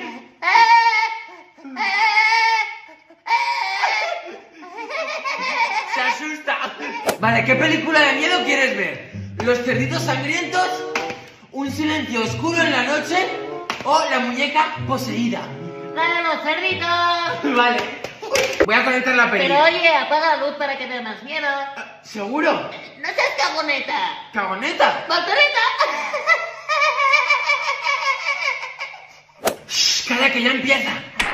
Se asusta. Vale, ¿qué película de miedo quieres ver? ¿Los cerditos sangrientos? ¿Un silencio oscuro en la noche? ¿O la muñeca poseída? ¡Dale los cerditos! Vale. Voy a conectar la película. Pero oye, apaga la luz para que te dé más miedo. ¿Seguro? No seas cagoneta. ¿Cagoneta? ¡Voltereta! Shh, calla que ya empieza.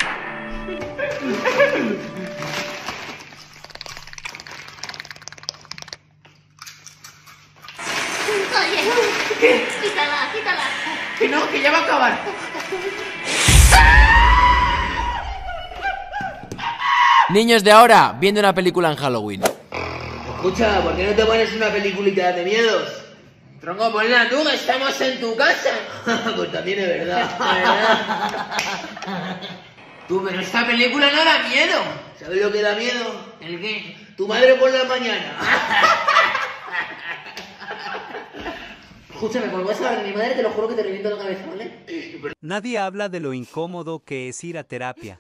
Oye, ¿qué? Quítala, quítala. Que no, que ya va a acabar. Niños de ahora, viendo una película en Halloween. Escucha, ¿por qué no te pones una peliculita de miedos? Tronco, ponla tú, que estamos en tu casa. Pues también es verdad. Tú, pero esta película no da miedo. ¿Sabes lo que da miedo? ¿El qué? Tu madre por la mañana. Escúchame, cuando vas a ver a mi madre, te lo juro que te reviento la cabeza, ¿vale? Nadie habla de lo incómodo que es ir a terapia.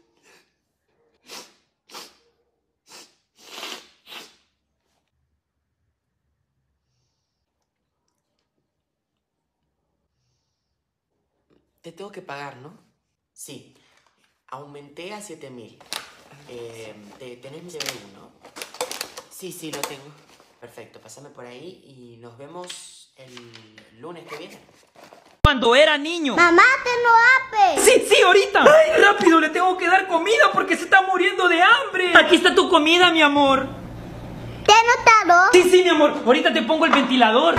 te tengo que pagar, ¿no? Sí. Aumenté a siete mil. Eh, te, ¿Tenés mi D B uno? Sí, sí, lo tengo. Perfecto, pásame por ahí y nos vemos el lunes que viene. Cuando era niño. Mamá, tengo hambre. Sí, sí, ahorita. Ay, rápido, le tengo que dar comida porque se está muriendo de hambre. Aquí está tu comida, mi amor. ¿Te he notado? Sí, sí, mi amor. Ahorita te pongo el ventilador.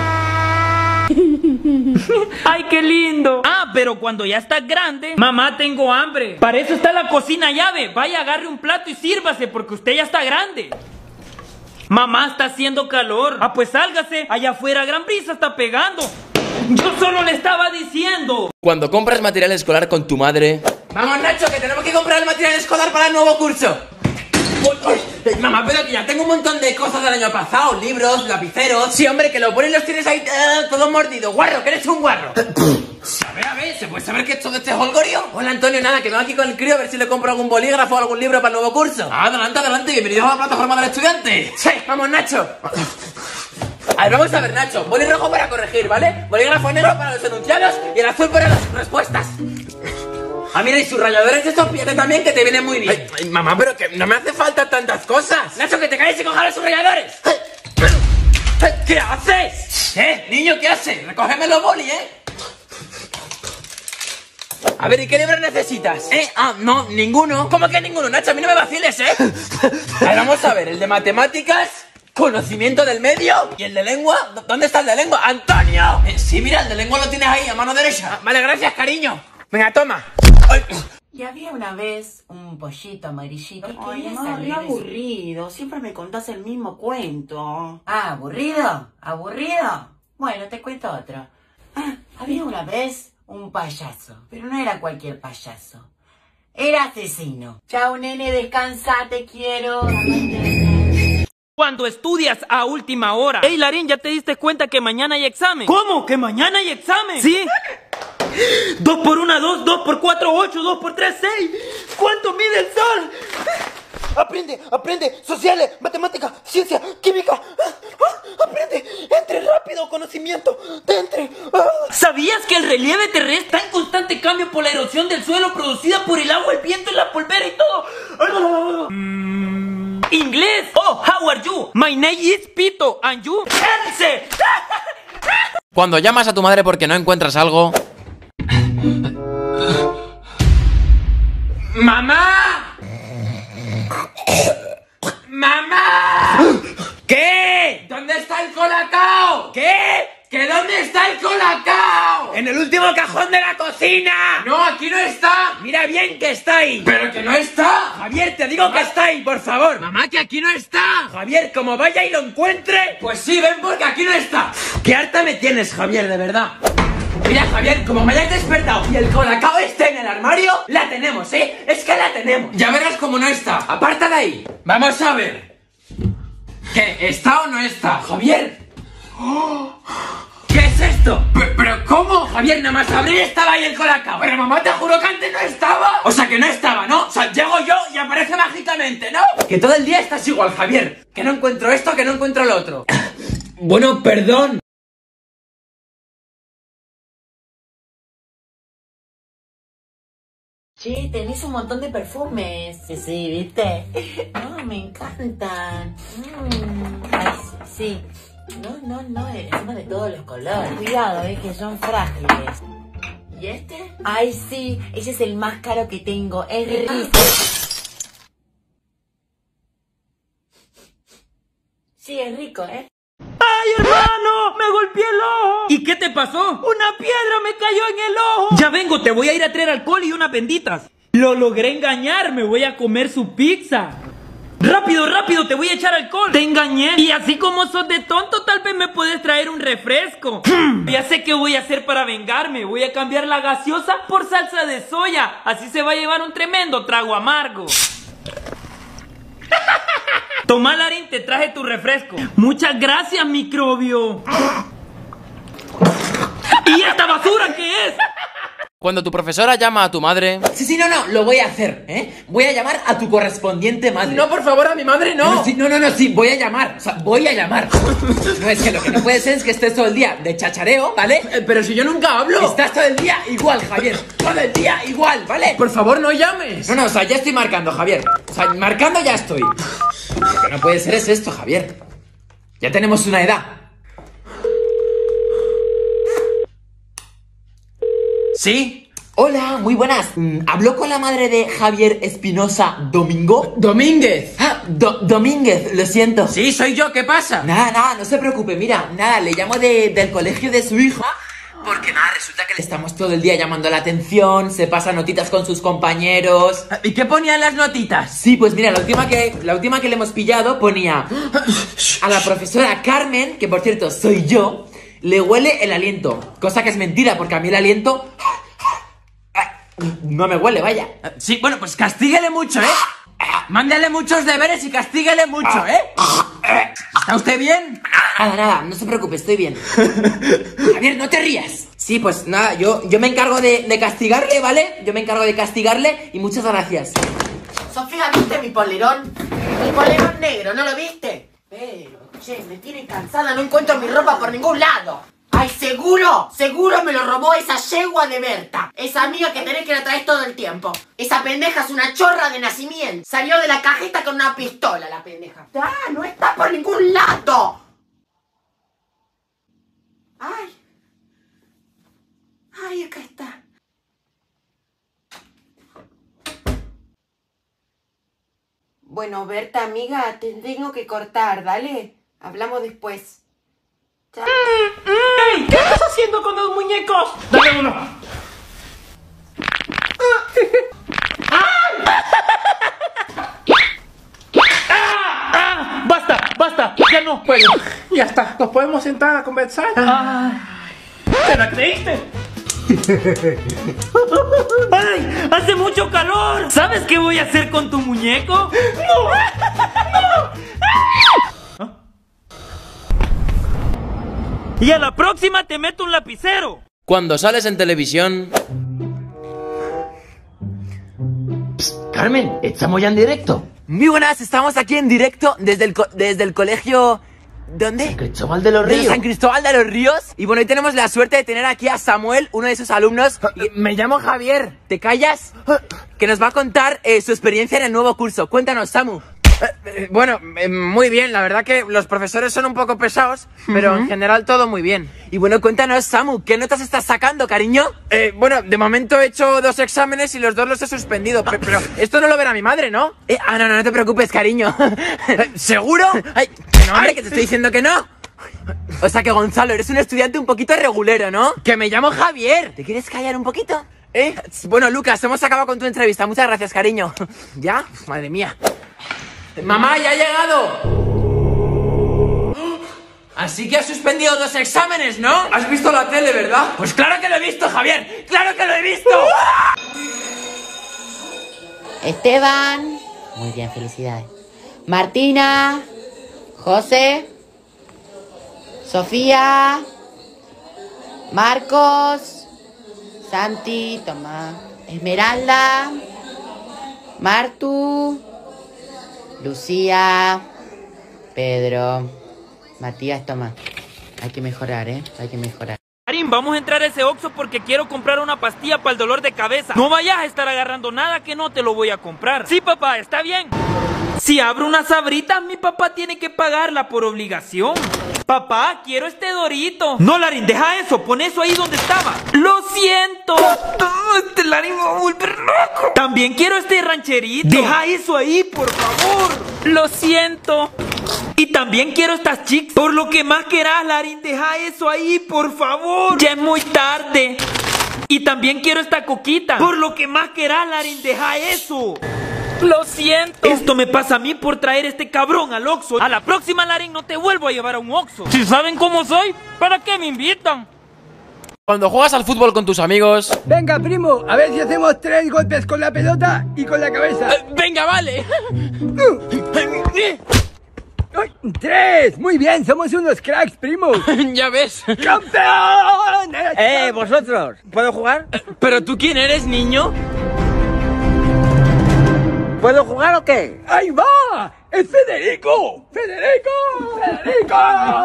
Ay, qué lindo. Ah, pero cuando ya estás grande. Mamá, tengo hambre. Para eso está la cocina llave. Vaya, agarre un plato y sírvase porque usted ya está grande. Mamá, está haciendo calor. Ah, pues sálgase. Allá afuera gran brisa está pegando. Yo solo le estaba diciendo. Cuando compras material escolar con tu madre. Vamos, Nacho, que tenemos que comprar el material escolar para el nuevo curso. Uy, uy, mamá, pero que ya tengo un montón de cosas del año pasado. Libros, lapiceros. Sí, hombre, que lo ponen y los tienes ahí uh, todo mordido. Guarro, que eres un guarro. A ver, a ver, ¿se puede saber qué es todo este holgorio? Hola, Antonio, nada, que vengo aquí con el crío a ver si le compro algún bolígrafo o algún libro para el nuevo curso. Ah, adelante, adelante, bienvenidos a la plataforma del estudiante. Sí, vamos, Nacho. A ver, vamos a ver, Nacho. Boli rojo para corregir, ¿vale? Bolígrafo negro para los enunciados y el azul para las respuestas. Ah, mira, y subrayadores de estos pies también que te vienen muy bien. Ay, ay, mamá, pero que no me hace falta tantas cosas. Nacho, que te calles y coja los subrayadores. ¿Qué haces? ¿Eh? Niño, ¿qué haces? Recógeme los boli, ¿eh? A ver, ¿y qué libro necesitas? ¿Eh? Ah, no, ninguno. ¿Cómo que ninguno, Nacho? A mí no me vaciles, ¿eh? A ver, vamos a ver, el de matemáticas, conocimiento del medio y el de lengua. ¿Dónde está el de lengua? ¡Antonio! Eh, sí, mira, el de lengua lo tienes ahí, a mano derecha. Ah, vale, gracias, cariño. Venga, toma. Ay. Y había una vez un pollito amarillito. Ay, no, qué aburrido. Siempre me contás el mismo cuento. Ah, ¿aburrido? ¿Aburrido? Bueno, te cuento otro. Ah, había una vez un payaso. Pero no era cualquier payaso. Era asesino. Chao, nene, descansa, te quiero. Cuando estudias a última hora. Ey, Larín, ¿ya te diste cuenta que mañana hay examen? ¿Cómo? ¿Que mañana hay examen? Sí. Dos por una, dos, dos por cuatro, ocho, dos por tres, seis. ¿Cuánto mide el sol? Aprende, aprende, sociales, matemática, ciencia, química. Aprende, entre rápido, conocimiento, te entre. ¿Sabías que el relieve terrestre está en constante cambio por la erosión del suelo producida por el agua, el viento y la polvera y todo? Mm, Inglés. Oh, how are you? My name is Pito, and you? Else. Cuando llamas a tu madre porque no encuentras algo. ¡Mamá! ¡Mamá! ¿Qué? ¿Dónde está el colacao? ¿Qué? ¿Que dónde está el colacao? En el último cajón de la cocina. No, aquí no está. Mira bien que está ahí. Pero que no está. Javier, te digo que está ahí, por favor. Mamá, que aquí no está. Javier, como vaya y lo encuentre. Pues sí, ven porque aquí no está. Qué harta me tienes, Javier, de verdad. Mira, Javier, como me hayas despertado y el colacao esté en el armario, la tenemos, ¿eh? Es que la tenemos. Ya verás cómo no está. Aparta de ahí. Vamos a ver. ¿Qué? ¿Está o no está? Javier. ¡Oh! ¿Qué es esto? ¿Pero, pero cómo? Javier, nada más abrir estaba ahí el colacao. Pero mamá, te juro que antes no estaba. O sea, que no estaba, ¿no? O sea, llego yo y aparece mágicamente, ¿no? Que todo el día estás igual, Javier. Que no encuentro esto, que no encuentro lo otro. Bueno, perdón. Che, tenés un montón de perfumes. Sí, sí, ¿viste? No, me encantan. Mm. Ay, sí. No, no, no, encima de todos los colores. Cuidado, eh, que son frágiles. ¿Y este? Ay, sí, ese es el más caro que tengo. Es rico. Sí, es rico, ¿eh? ¡Ay, hermano! ¡Me golpeé el ojo! ¿Y qué te pasó? ¡Una piedra me cayó en el ojo! Ya vengo, te voy a ir a traer alcohol y unas benditas. Lo logré engañar, me voy a comer su pizza. ¡Rápido, rápido! Te voy a echar alcohol. Te engañé. Y así como sos de tonto, tal vez me puedes traer un refresco. Ya sé qué voy a hacer para vengarme. Voy a cambiar la gaseosa por salsa de soya. Así se va a llevar un tremendo trago amargo. Toma, Larín, te traje tu refresco. Muchas gracias, microbio. ¿Y esta basura qué es? Cuando tu profesora llama a tu madre... Sí, sí, no, no, lo voy a hacer, ¿eh? Voy a llamar a tu correspondiente madre. No, por favor, a mi madre no. No, sí, no, no, no, sí, voy a llamar. O sea, voy a llamar. No, es que lo que no puede ser es que estés todo el día de chachareo, ¿vale? Eh, pero si yo nunca hablo. Estás todo el día igual, Javier. Todo el día igual, ¿vale? Por favor, no llames. No, no, o sea, ya estoy marcando, Javier. O sea, marcando ya estoy. Lo que no puede ser es esto, Javier. Ya tenemos una edad. ¿Sí? Hola, muy buenas. ¿Habló con la madre de Javier Espinosa Domingo? Domínguez. Ah, Do- Domínguez, lo siento. Sí, soy yo, ¿qué pasa? Nada, nada, no se preocupe, mira, nada, le llamo de, del colegio de su hija. Porque nada, resulta que le estamos todo el día llamando la atención, se pasa notitas con sus compañeros. ¿Y qué ponían las notitas? Sí, pues mira, la última que, la última que le hemos pillado ponía a la profesora Carmen, que por cierto soy yo, le huele el aliento. Cosa que es mentira, porque a mí el aliento no me huele, vaya. Sí, bueno, pues castíguele mucho, ¿eh? Mándale muchos deberes y castíguele mucho, ¿eh? ¿Está usted bien? Nada, nada, no se preocupe, estoy bien. Javier, no te rías. Sí, pues nada, yo, yo me encargo de, de castigarle, ¿vale? Yo me encargo de castigarle y muchas gracias. Sofía, ¿viste mi polerón? Mi polerón negro, ¿no lo viste? Pero, che, me tiene cansada, no encuentro mi ropa por ningún lado. Ay, seguro, seguro me lo robó esa yegua de Berta. Esa amiga que tenés que la traes todo el tiempo. Esa pendeja es una chorra de nacimiento. Salió de la cajeta con una pistola, la pendeja. ¡Ah, no está por ningún lado! Ay. Ay, acá está. Bueno, Berta, amiga, te tengo que cortar, dale. Hablamos después. Chao. ¡Ey! ¿Qué estás haciendo con los muñecos? Dale uno. ¡Ah! ¡Basta! ¡Basta! ¡Ya no! Bueno, ya está. ¿Nos podemos sentar a conversar? ¿Te la creíste? ¡Ay! ¡Hace mucho calor! ¿Sabes qué voy a hacer con tu muñeco? ¡No! ¡No! Y a la próxima te meto un lapicero. Cuando sales en televisión... Psst, Carmen, estamos ya en directo. Muy buenas, estamos aquí en directo desde el, co desde el colegio... ¿Dónde? San Cristóbal de los Ríos. San Cristóbal de los Ríos. Y bueno, hoy tenemos la suerte de tener aquí a Samuel, uno de sus alumnos. Y me llamo Javier. ¿Te callas? Que nos va a contar eh, su experiencia en el nuevo curso. Cuéntanos, Samu. Eh, bueno, eh, muy bien, la verdad que los profesores son un poco pesados, pero uh-huh. en general todo muy bien. Y bueno, cuéntanos, Samu, ¿qué notas estás sacando, cariño? Eh, bueno, de momento he hecho dos exámenes y los dos los he suspendido, pero, pero esto no lo verá mi madre, ¿no? Eh, ah, no, no, no te preocupes, cariño. ¿Seguro? Ay, que no, hombre, que te estoy diciendo que no. O sea que, Gonzalo, eres un estudiante un poquito regulero, ¿no? Que me llamo Javier. ¿Te quieres callar un poquito? ¿Eh? Bueno, Lucas, hemos acabado con tu entrevista. Muchas gracias, cariño. ¿Ya? Madre mía. ¡Mamá, ya ha llegado! Así que has suspendido dos exámenes, ¿no? Has visto la tele, ¿verdad? Pues claro que lo he visto, Javier. ¡Claro que lo he visto! Esteban. Muy bien, felicidades. Martina. José. Sofía. Marcos. Santi, toma. Esmeralda. Martu. Lucía, Pedro, Matías, toma. Hay que mejorar, ¿eh? Hay que mejorar. Karim, vamos a entrar a ese Oxxo porque quiero comprar una pastilla para el dolor de cabeza. No vayas a estar agarrando nada que no te lo voy a comprar. Sí, papá, está bien. Si abro unas sabritas, mi papá tiene que pagarla por obligación. Papá, quiero este Dorito. No, Larín, deja eso, pon eso ahí donde estaba. Lo siento. Oh, este Larín va a volver loco. También quiero este rancherito. Deja eso ahí, por favor. Lo siento. Y también quiero estas chicas. Por lo que más quieras, Larín, deja eso ahí, por favor. Ya es muy tarde. Y también quiero esta coquita. Por lo que más quieras, Larín, deja eso. Lo siento. Esto me pasa a mí por traer este cabrón al Oxxo. A la próxima, Larín, no te vuelvo a llevar a un Oxxo. Si saben cómo soy, ¿para qué me invitan? Cuando juegas al fútbol con tus amigos... Venga, primo, a ver si hacemos tres golpes con la pelota y con la cabeza. Uh, venga, vale. Ay. Tres. Muy bien, somos unos cracks, primo. Ya ves. ¡Campeones! Eh, vosotros, ¿puedo jugar? ¿Pero tú quién eres, niño? ¿Puedo jugar o qué? ¡Ahí va! ¡Es Federico! ¡Federico! ¡Federico!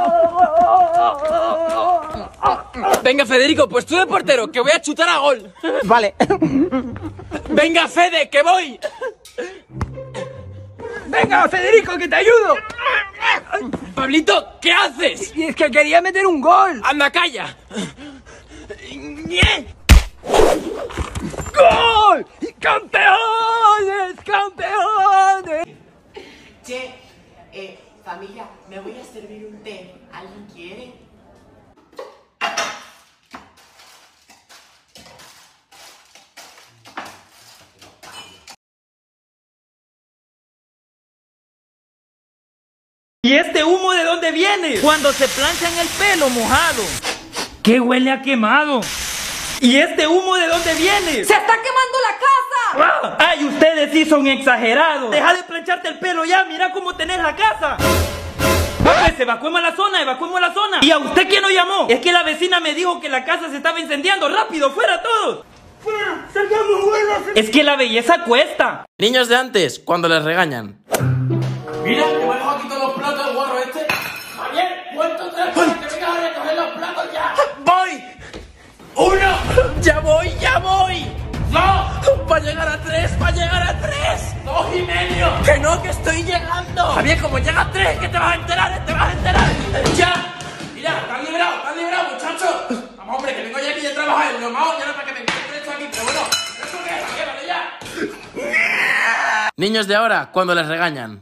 Venga, Federico, pues tú de portero, que voy a chutar a gol. Vale. Venga, Fede, que voy. Venga, Federico, que te ayudo. Pablito, ¿qué haces? Y es que quería meter un gol. Anda, calla. ¡Gol! ¡Campeones! ¡Campeones! Che, eh, familia, me voy a servir un té. ¿Alguien quiere? ¿Y este humo de dónde viene? Cuando se planchan el pelo mojado. ¿Qué huele a quemado? ¿Y este humo de dónde viene? ¡Se está quemando la casa! ¡Ah! ¡Ay, ustedes sí son exagerados! Deja de plancharte el pelo ya, mira cómo tenés la casa. Pues evacuemos la zona, evacuemos la zona. ¿Y a usted quién nos llamó? Es que la vecina me dijo que la casa se estaba incendiando. ¡Rápido, fuera todos! ¡Fuera! ¡Salgamos, fuera! Es que la belleza cuesta. Niños de antes, cuando les regañan. Mira, que me dejo aquí todos los platos del guarro este. Javier, cuento tres para que vengas a recoger los platos ya. ¡Voy! ¡Uno! ¡Ya voy, ya voy! ¡Dos! ¡Va a llegar a tres! ¡Va a llegar a tres! ¡Dos y medio! ¡Que no, que estoy llegando! Javier, como llega a tres, que te vas a enterar, te vas a enterar. ¡Ya! Mira, están liberados, están liberados, muchachos. Vamos, hombre, que vengo ya aquí de trabajar en lo más ya no para que me encuentre esto aquí, pero bueno, ¿eso qué es? Javier, vale ya. Niños de ahora, cuando les regañan.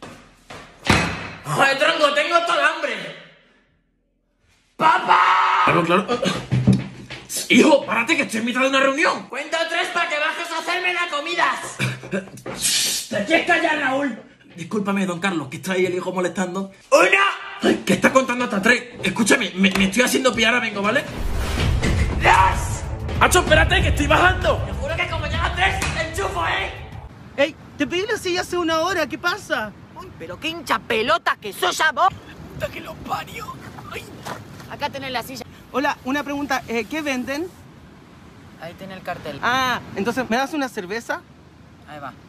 ¡Ay, tronco, tengo todo el hambre! ¡Papá! Claro, claro. Hijo, párate que estoy en mitad de una reunión. Cuento tres para que bajes a hacerme la comida. ¿Te quieres callar, Raúl? Discúlpame, don Carlos, que está ahí el hijo molestando. ¡Una! Que está contando hasta tres. Escúchame, me, me estoy haciendo pillar, ahora vengo, ¿vale? ¡Dos! ¡Hacho, espérate, que estoy bajando! Te juro que como llega a tres, te enchufo, ¿eh? Ey, te pedí la silla hace una hora, ¿qué pasa? Uy, pero qué hincha pelota que sos ya vos. ¡Puta que lo parió! Ay. Acá tenés la silla. Hola, una pregunta, eh, ¿qué venden? Ahí tenés el cartel. Ah, entonces, ¿me das una cerveza? Ahí va.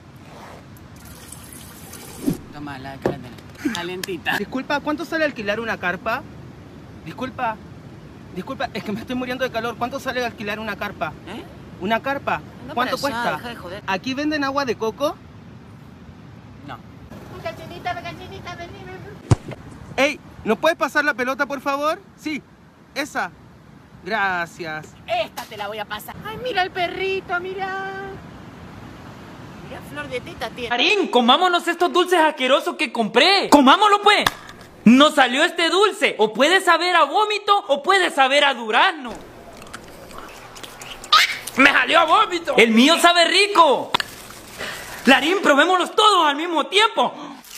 Toma, la que la tenés. Calentita. Disculpa, ¿cuánto sale alquilar una carpa? Disculpa, disculpa, es que me estoy muriendo de calor. ¿Cuánto sale alquilar una carpa? ¿Eh? ¿Una carpa? Anda ¿Cuánto para allá, cuesta? deja de joder. ¿Aquí venden agua de coco? No. Gallinita, gallinita, ven, ven, ven. Ey, ¿nos puedes pasar la pelota, por favor? Sí, esa. Gracias. Esta te la voy a pasar. Ay, mira el perrito, mira. Mira, flor de teta tiene. Karin, comámonos estos dulces asquerosos que compré. ¡Comámoslo, pues! Nos salió este dulce. O puede saber a vómito o puede saber a durazno. ¡Me salió a vómito! ¡El mío sabe rico! Larín, probémoslos todos al mismo tiempo.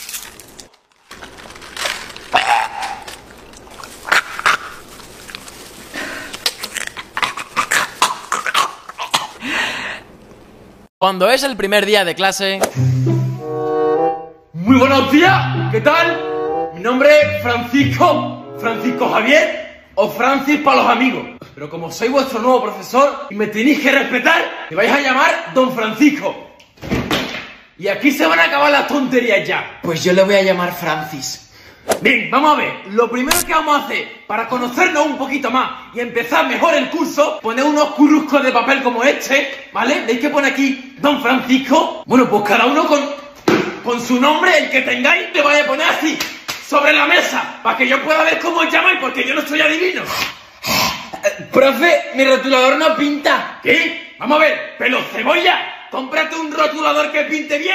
Cuando es el primer día de clase... Muy buenos días, ¿qué tal? Mi nombre es Francisco, Francisco Javier o Francis para los amigos. Pero como soy vuestro nuevo profesor y me tenéis que respetar, me vais a llamar Don Francisco. Y aquí se van a acabar las tonterías ya. Pues yo le voy a llamar Francis. Bien, vamos a ver. Lo primero que vamos a hacer para conocernos un poquito más y empezar mejor el curso, poner unos curruscos de papel como este, ¿vale? ¿Veis que pone aquí Don Francisco? Bueno, pues cada uno con, con su nombre, el que tengáis, te vaya a poner así, sobre la mesa, para que yo pueda ver cómo os llamáis, porque yo no soy adivino. Eh, profe, mi rotulador no pinta. ¿Qué? Vamos a ver, pelo cebolla, cómprate un rotulador que pinte bien.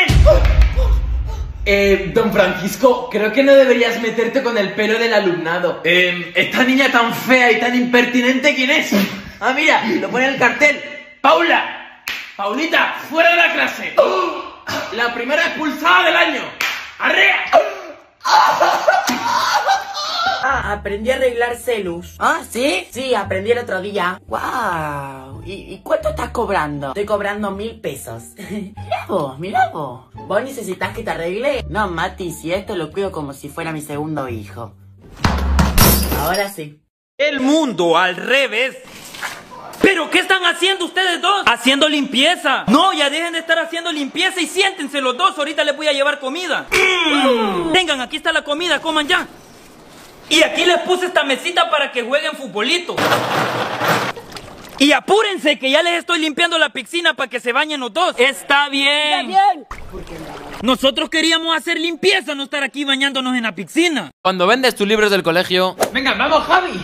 Eh, don Francisco, creo que no deberías meterte con el pelo del alumnado. Eh, esta niña tan fea y tan impertinente, ¿quién es? Ah, mira, lo pone en el cartel. ¡Paula! ¡Paulita, fuera de la clase! La primera expulsada del año. ¡Arrea! Ah, aprendí a arreglar celus. ¿Ah, sí? Sí, aprendí el otro día. ¡Wow! ¿Y, y cuánto estás cobrando? Estoy cobrando mil pesos. Mirá vos, mirá vos. ¿Vos necesitas que te arregle? No, Mati, si esto lo cuido como si fuera mi segundo hijo. Ahora sí. El mundo al revés. ¿Pero qué están haciendo ustedes dos? Haciendo limpieza. No, ya dejen de estar haciendo limpieza y siéntense los dos. Ahorita les voy a llevar comida. Mm. Vengan, aquí está la comida, coman ya. Y aquí les puse esta mesita para que jueguen futbolito. Y apúrense que ya les estoy limpiando la piscina para que se bañen los dos. Está bien. Está bien. Nosotros queríamos hacer limpieza, no estar aquí bañándonos en la piscina. Cuando vendes tus libros del colegio... Venga, vamos, Javi.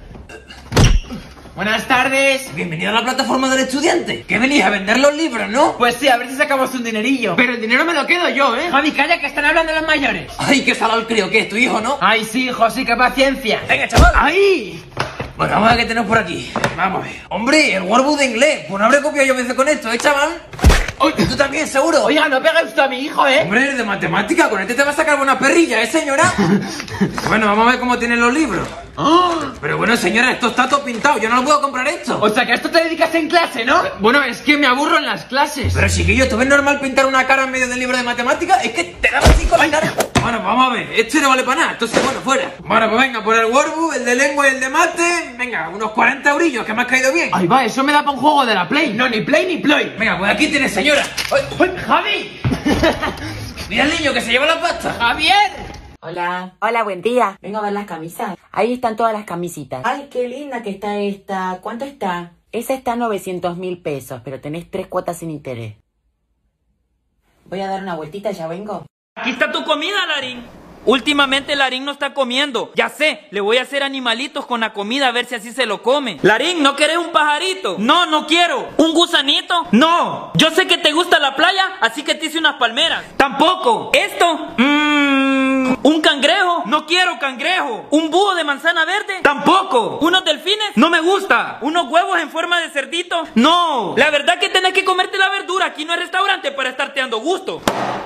Buenas tardes. Bienvenido a la plataforma del estudiante. ¿Qué venís a vender los libros, no? Pues sí, a ver si sacamos un dinerillo. Pero el dinero me lo quedo yo, ¿eh? Javi, calla, que están hablando los mayores. Ay, qué salado el crío, ¿qué es tu hijo, no? Ay, sí, hijo, sí, qué paciencia. Venga, chaval. ¡Ay! Bueno, vamos a ver qué tenemos por aquí. Vamos a ver. Hombre, el Wordbook de inglés. Pues no habré copiado yo veces con esto, ¿eh, chaval? Uy, ¿tú también, seguro? Oiga, no pegue usted a mi hijo, ¿eh? Hombre, de matemática, con este te va a sacar buena perrilla, ¿eh, señora? Bueno, vamos a ver cómo tienen los libros. Oh. Pero bueno, señora, esto está todo pintado, yo no lo puedo comprar esto. O sea, que a esto te dedicas en clase, ¿no? Bueno, es que me aburro en las clases. Pero chiquillo, ¿tú ves normal pintar una cara en medio del libro de matemáticas? Es que te da así con la cara. Bueno, vamos a ver, esto no vale para nada, entonces bueno, fuera. Bueno, pues venga, por el Wordbook, el de lengua y el de mate. Venga, unos cuarenta eurillos, que me ha caído bien. Ahí va, eso me da para un juego de la Play. No, ni Play ni Play. Venga, pues aquí tienes, señora. ¡Ay, ay, Javi! Mira el niño que se lleva la pasta. ¡Javier! Hola. Hola, buen día. Vengo a ver las camisas. Ahí están todas las camisitas. Ay, qué linda que está esta. ¿Cuánto está? Esa está a novecientos mil pesos, pero tenés tres cuotas sin interés. Voy a dar una vueltita, ya vengo. Aquí está tu comida, Larín. Últimamente Larín no está comiendo. Ya sé, le voy a hacer animalitos con la comida a ver si así se lo come. Larín, ¿no querés un pajarito? No, no quiero. ¿Un gusanito? No. Yo sé que te gusta la playa, así que te hice unas palmeras. Tampoco. ¿Esto? Mmm. ¿Un cangrejo? No quiero cangrejo. ¿Un búho de manzana verde? Tampoco. ¿Unos delfines? No me gusta. ¿Unos huevos en forma de cerdito? No. La verdad que tenés que comerte la verdura. Aquí no es restaurante para estarte dando gusto.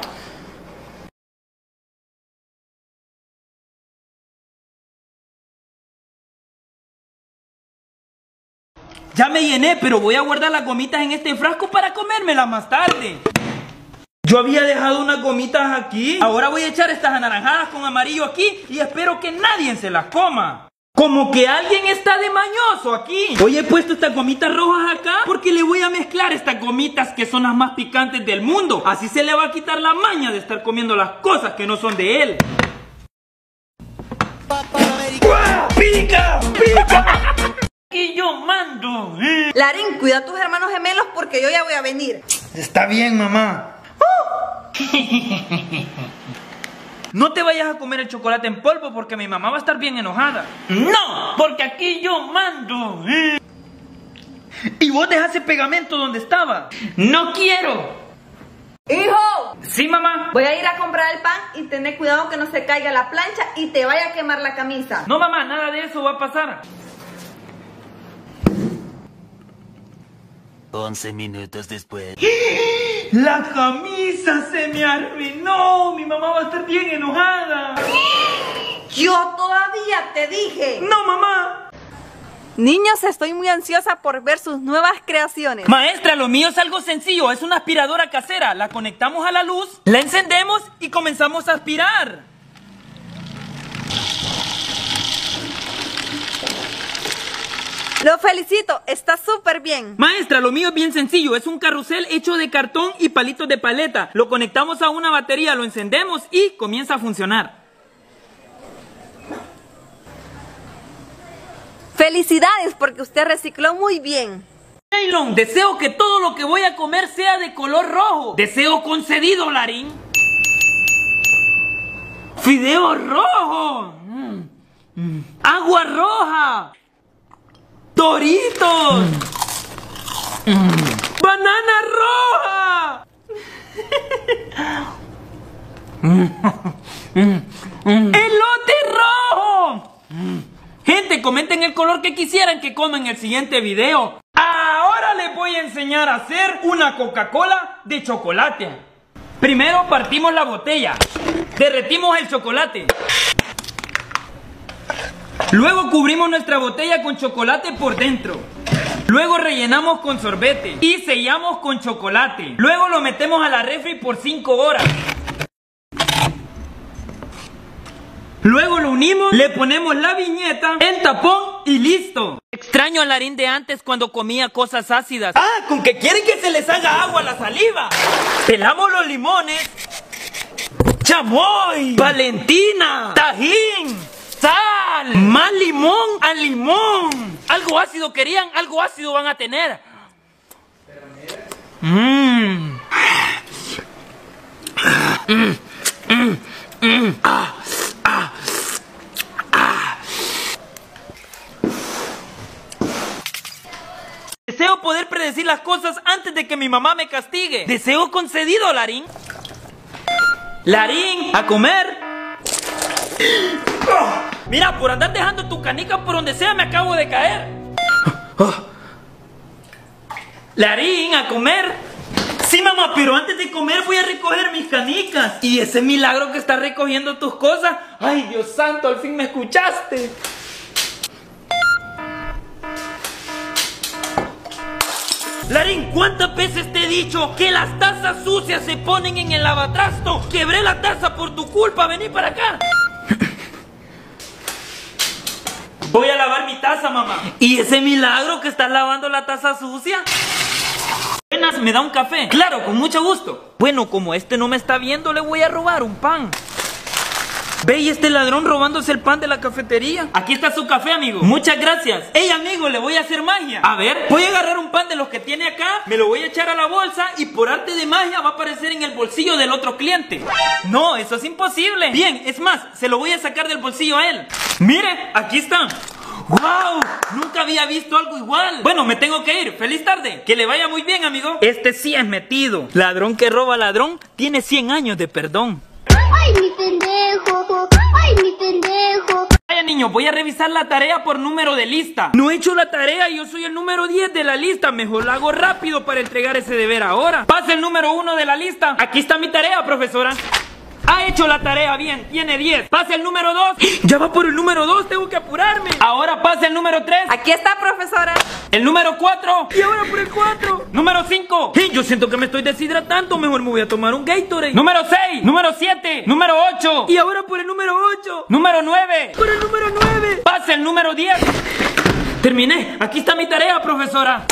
Ya me llené, pero voy a guardar las gomitas en este frasco para comérmelas más tarde. Yo había dejado unas gomitas aquí. Ahora voy a echar estas anaranjadas con amarillo aquí y espero que nadie se las coma. Como que alguien está de mañoso aquí. Hoy he puesto estas gomitas rojas acá porque le voy a mezclar estas gomitas que son las más picantes del mundo. Así se le va a quitar la maña de estar comiendo las cosas que no son de él. ¡Pica! ¡Pica! Y yo mando. Larín, cuida a tus hermanos gemelos porque yo ya voy a venir. Está bien, mamá. No te vayas a comer el chocolate en polvo porque mi mamá va a estar bien enojada. No, porque aquí yo mando. Y vos dejaste pegamento donde estaba. No quiero. ¡Hijo! Sí, mamá. Voy a ir a comprar el pan y tener cuidado que no se caiga la plancha y te vaya a quemar la camisa. No, mamá, nada de eso va a pasar. once minutos después. La camisa se me arruinó. Mi mamá va a estar bien enojada. Yo todavía te dije. No, mamá. Niños, estoy muy ansiosa por ver sus nuevas creaciones. Maestra, lo mío es algo sencillo. Es una aspiradora casera. La conectamos a la luz, la encendemos y comenzamos a aspirar. Lo felicito, está súper bien. Maestra, lo mío es bien sencillo. Es un carrusel hecho de cartón y palitos de paleta. Lo conectamos a una batería, lo encendemos y comienza a funcionar. Felicidades, porque usted recicló muy bien. Naylon, deseo que todo lo que voy a comer sea de color rojo. Deseo concedido, Larín. Fideo rojo. Mm. Mm. Agua roja. Doritos. Mm. Banana roja. Elote rojo. Gente, comenten el color que quisieran que coma en el siguiente video. Ahora les voy a enseñar a hacer una Coca-Cola de chocolate. Primero partimos la botella. Derretimos el chocolate. Luego cubrimos nuestra botella con chocolate por dentro. Luego rellenamos con sorbete y sellamos con chocolate. Luego lo metemos a la refri por cinco horas. Luego lo unimos, le ponemos la viñeta, el tapón y listo. Extraño al Larín de antes cuando comía cosas ácidas. Ah, con que quieren que se les haga agua a la saliva. Pelamos los limones. Chamoy, Valentina, tajín, sal, más limón a limón. Algo ácido querían, algo ácido van a tener. Mmm. Mmm. Mmm. Mmm. Ah. Ah. Ah. Deseo poder predecir las cosas antes de que mi mamá me castigue. Deseo concedido, Larín. Larín, a comer. Oh, mira, por andar dejando tu canica por donde sea me acabo de caer. Oh. Larín, a comer. Sí, mamá, pero antes de comer voy a recoger mis canicas. Y ese milagro que estás recogiendo tus cosas. Ay, Dios santo, al fin me escuchaste. Larín, ¿cuántas veces te he dicho que las tazas sucias se ponen en el lavatrasto? Quebré la taza por tu culpa, vení para acá. Voy a lavar mi taza, mamá. ¿Y ese milagro que estás lavando la taza sucia? Buenas, ¿me da un café? Claro, con mucho gusto. Bueno, como este no me está viendo, le voy a robar un pan. Ve, y este ladrón robándose el pan de la cafetería. Aquí está su café, amigo. Muchas gracias. Ey, amigo, le voy a hacer magia. A ver, voy a agarrar un pan de los que tiene acá, me lo voy a echar a la bolsa y por arte de magia va a aparecer en el bolsillo del otro cliente. No, eso es imposible. Bien, es más, se lo voy a sacar del bolsillo a él. Mire, aquí está. ¡Wow! Nunca había visto algo igual. Bueno, me tengo que ir. ¡Feliz tarde! Que le vaya muy bien, amigo. Este sí es metido. Ladrón que roba ladrón tiene cien años de perdón. ¡Ay, mi pendejo! ¡Ay, mi pendejo! Vaya, niño, voy a revisar la tarea por número de lista. No he hecho la tarea, yo soy el número diez de la lista. Mejor la hago rápido para entregar ese deber ahora. Pasa el número uno de la lista. Aquí está mi tarea, profesora. Ha hecho la tarea bien, tiene diez. Pasa el número dos. Ya va por el número dos, tengo que apurarme. Ahora pasa el número tres. Aquí está, profesora. El número cuatro. Y ahora por el cuatro. Número cinco. Y yo siento que me estoy deshidratando. Mejor me voy a tomar un Gatorade. Número seis. Número siete. Número ocho. Y ahora por el número ocho. Número nueve. Por el número nueve. Pasa el número diez. Terminé. Aquí está mi tarea, profesora.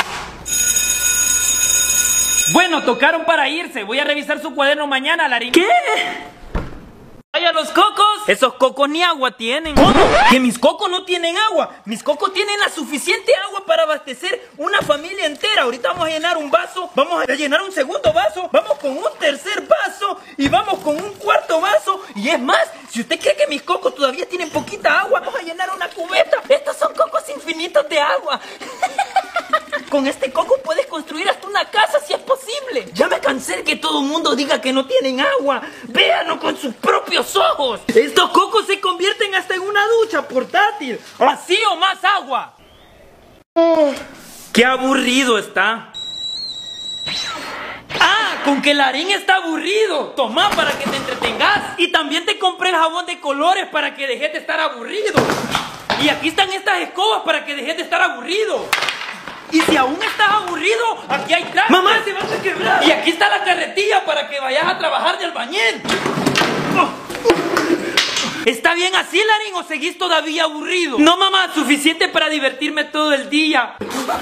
Bueno, tocaron para irse. Voy a revisar su cuaderno mañana, Larín. ¿Qué? ¡Vaya los cocos! Esos cocos ni agua tienen. ¿Cómo? ¿Que mis cocos no tienen agua? Mis cocos tienen la suficiente agua para abastecer una familia entera. Ahorita vamos a llenar un vaso, vamos a llenar un segundo vaso, vamos con un tercer vaso y vamos con un cuarto vaso. Y es más, si usted cree que mis cocos todavía tienen poquita agua, vamos a llenar una cubeta. Estos son cocos infinitos de agua. Con este coco puedes construir hasta una casa si es posible. Ya me cansé de que todo el mundo diga que no tienen agua. Véanlo con sus propios ojos. Estos cocos se convierten hasta en una ducha portátil. Así o más agua. Oh, qué aburrido está. Ah, con que Larín está aburrido. Toma para que te entretengas. Y también te compré el jabón de colores para que dejes de estar aburrido. Y aquí están estas escobas para que dejes de estar aburrido. Y si aún estás aburrido, aquí hay trajes. Mamá, se vas a quebrar. Y aquí está la carretilla para que vayas a trabajar de albañil. Oh. ¿Está bien así, Larín, o seguís todavía aburrido? No, mamá, suficiente para divertirme todo el día.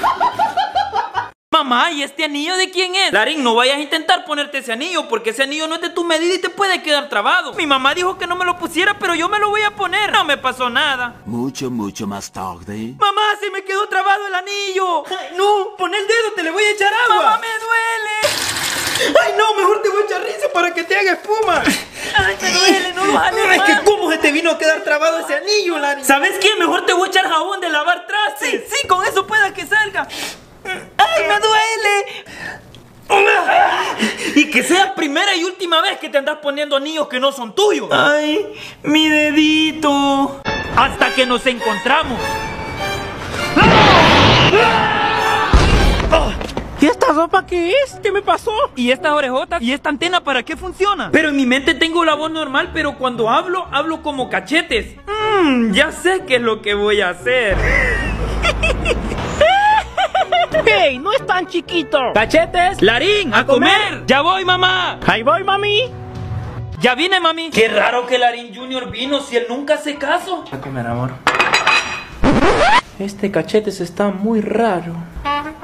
Mamá, ¿y este anillo de quién es? Larín, no vayas a intentar ponerte ese anillo, porque ese anillo no es de tu medida y te puede quedar trabado. Mi mamá dijo que no me lo pusiera, pero yo me lo voy a poner. No me pasó nada. Mucho, mucho más tarde. Mamá, se me quedó trabado el anillo. Ay, no, pon el dedo, te le voy a echar agua. Mamá, me duele. Ay, no, mejor te voy a echar risa para que te haga espuma. Ay, me duele, no lo jales más. Es que cómo se te vino a quedar trabado ese anillo, Larín. ¿Sabes qué? Mejor te voy a echar jabón de lavar trastes. Sí, sí, con eso pueda que salga. ¡Ay, me duele! Y que sea primera y última vez que te andas poniendo anillos que no son tuyos. ¡Ay, mi dedito! Hasta que nos encontramos. ¿Y esta ropa qué es? ¿Qué me pasó? ¿Y estas orejotas? ¿Y esta antena para qué funciona? Pero en mi mente tengo la voz normal, pero cuando hablo, hablo como cachetes. Mmm, ya sé qué es lo que voy a hacer. ¡Ey! ¡No es tan chiquito! ¡Cachetes! ¡Larín! ¡A comer! ¡Ya voy, mamá! ¡Ahí voy, mami! ¡Ya viene, mami! ¡Qué raro que Larín Junior vino si él nunca hace caso! A comer, amor. Este Cachetes está muy raro.